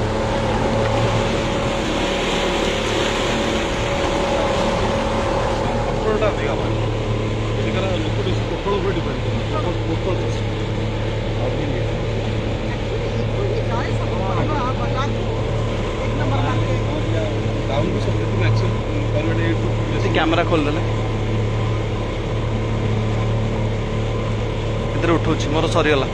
ପୋଟଳଟା ଅଧିକା ପାଏ ଏଠିକାର ଲୋକ ବେଶୀ ପୋଟଳ ଉପରେ ଡିପେଣ୍ଡ କରନ୍ତି। ପୋଟଳ ଚାଷ ଟାଉନ୍ ବି ସବୁ ମ୍ୟାକ୍ସିମମ୍ ପରିବାର ଏଇଠୁ ବେଶୀ
କ୍ୟାମେରା ଖୋଲିଦେଲେ ଏଥିରେ ଉଠଉଛି ମୋର ସରିଗଲା।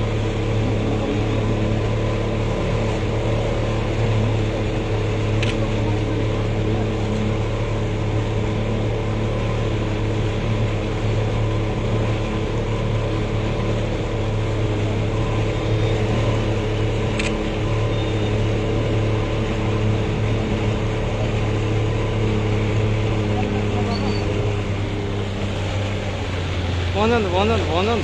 ପହଞ୍ଚନ୍ତୁ ପହଞ୍ଚନ୍ତୁ ପହଞ୍ଚନ୍ତୁ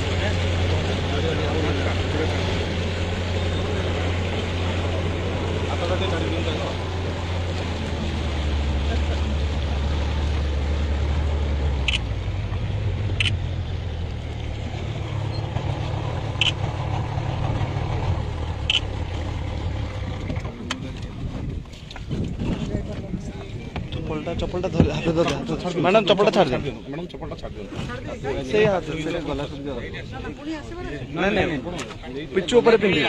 चप्पलटा चप्पलटा धर हाथ धर मैडम चप्पलटा छाड़ दे
मैडम चप्पलटा छाड़ दियो
से हाथ से गला नहीं नहीं पिच्चू ऊपर पिंडी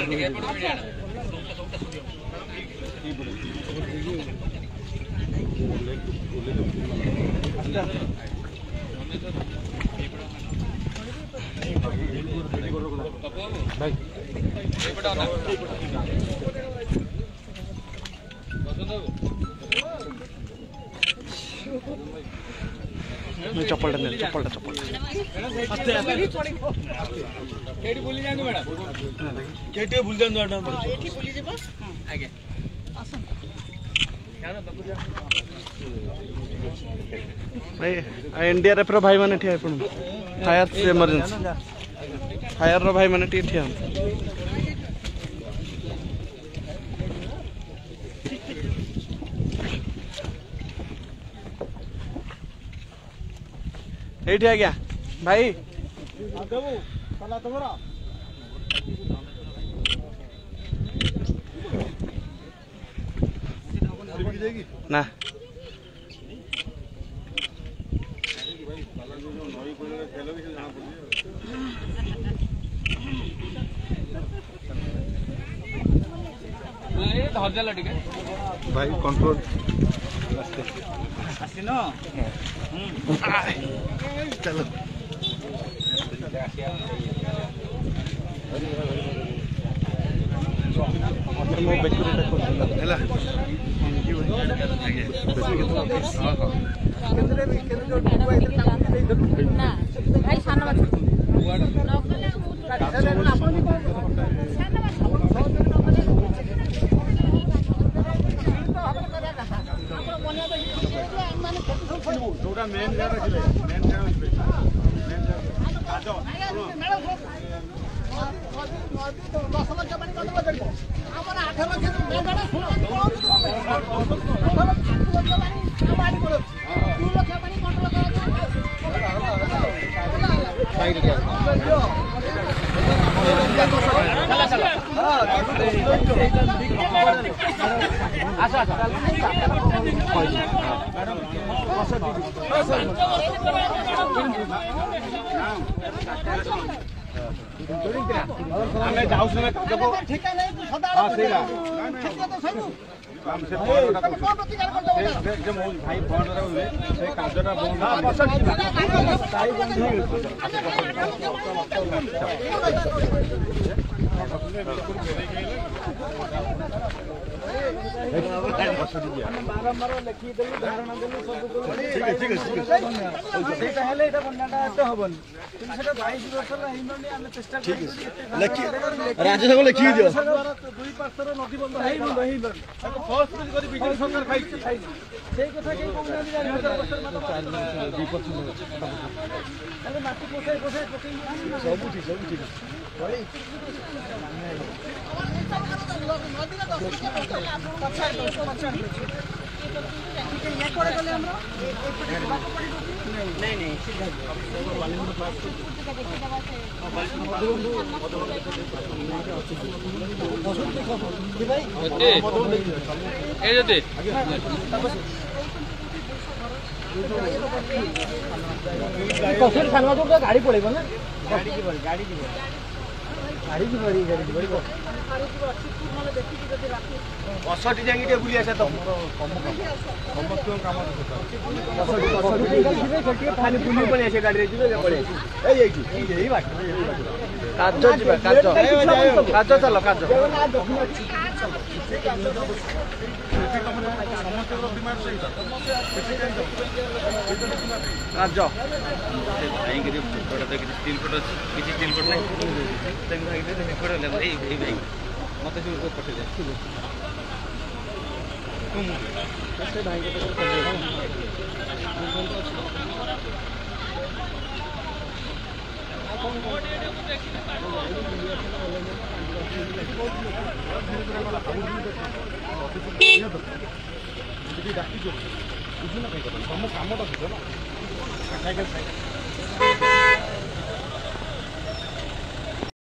भाई चप्पलटा नहीं चप्पलटा चप्पलटा
केटी बुली जांदु मैडम केटी बुली जांदु मैडम एठी बुली जेबो आगे आसन
भाई एनडीआरएफ रो भाई माने ठिया पण फायर इमरजेंसी फायर रो भाई माने ठिया एठी आ गया भाई
देबो पला तमरा
ना
धरदेला टिके
भाई कंट्रोल
आसिनो
चलो मो बेकुरीटा खोलला हैला
ना भाई साना बात
जोटा मेन जगह रखिले मेन जगह रखिले मेन जगह काजो
दस लक्ष पानी कत बजड़ो हमर आठ लक्ष मेन जगह सुनो दस लक्ष पानी हम आडी पड़ो दो लक्ष पानी कंट्रोल करा साइड के चला चला आसा आसा
ଆମେ ଯାଉଛୁ ନା କାଜକୁ
ଠିକା ନାହିଁ ତୁ ସଦା
ହଁ ସେଇଟା
ଠିକା ତ ସଇନୁ
ଆମେ ସେ ଫୋନଟା କରୁଛୁ ସେ ଯେ ମୋ ଭାଇ ଫୋନଟା ହୁଏ ସେ କାଜଟା ବନ୍ଦ ସାଇ ବନ୍ଦ ହେଇଗଲା
ବାରମ୍ବାର ଲେଖିଦେଲୁ ଧାରଣା ଦେଲୁ ସବୁ ସେଇଟା ହେଲେ ଏଇଟା ବନ୍ୟାଟା ଏତେ ହବନି କିନ୍ତୁ ସେଟା ବାଇଶ ବର୍ଷ ହେଲା ହେଇନି ଆମେ ଚେଷ୍ଟା କରୁଛୁ
ରାଜ୍ୟସଭା ଲେଖିକି ଦିଅ
ଦୁଇ ପାର୍ଶ୍ୱର ନଦୀ ବନ୍ଧ ହେଇନି ହେଇନି ତାକୁ ଫୋର୍ସ କରି ବିଜେପି ସରକାର ଖାଇଛି ସେଇ କଥା କେହି କହୁନାହାନ୍ତି ଚାରି ହଜାର ବର୍ଷରେ ମାଟି ପୋଷାଇ ପୋଷାଇ ପକେଇ
ସବୁ ଠିକ ସବୁ ଠିକ
ଗାଡି ପଳେଇବ ନା ଗାଡି ଯିବ ଗାଡି ଯିବ ଗାଡି ଯିବ ଗାଡି ଯିବ
ବସଟି ଯାଇକି ଟିକେ ବୁଲି ଆସିବା ତମ ସମସ୍ତଙ୍କ କାମ ଖାଲି ବୁଲି ପଳେଇ ଆସିବେ ଗାଡିରେ ଯିବେ ପଳେଇ ଏଇ ଏଇଠି ଏଇ ବାଟ
କାର୍ଯ୍ୟ ଯିବା କାର୍ଯ୍ୟ କାର୍ଯ୍ୟ ଚାଲ କାର୍ଯ୍ୟ କାର୍ଯ୍ୟ
ମତେ ପଠେଇଦେ
ଡାକିଛୁ ବୁଝୁନ କାମ କାମଟା ବୁଝ ନା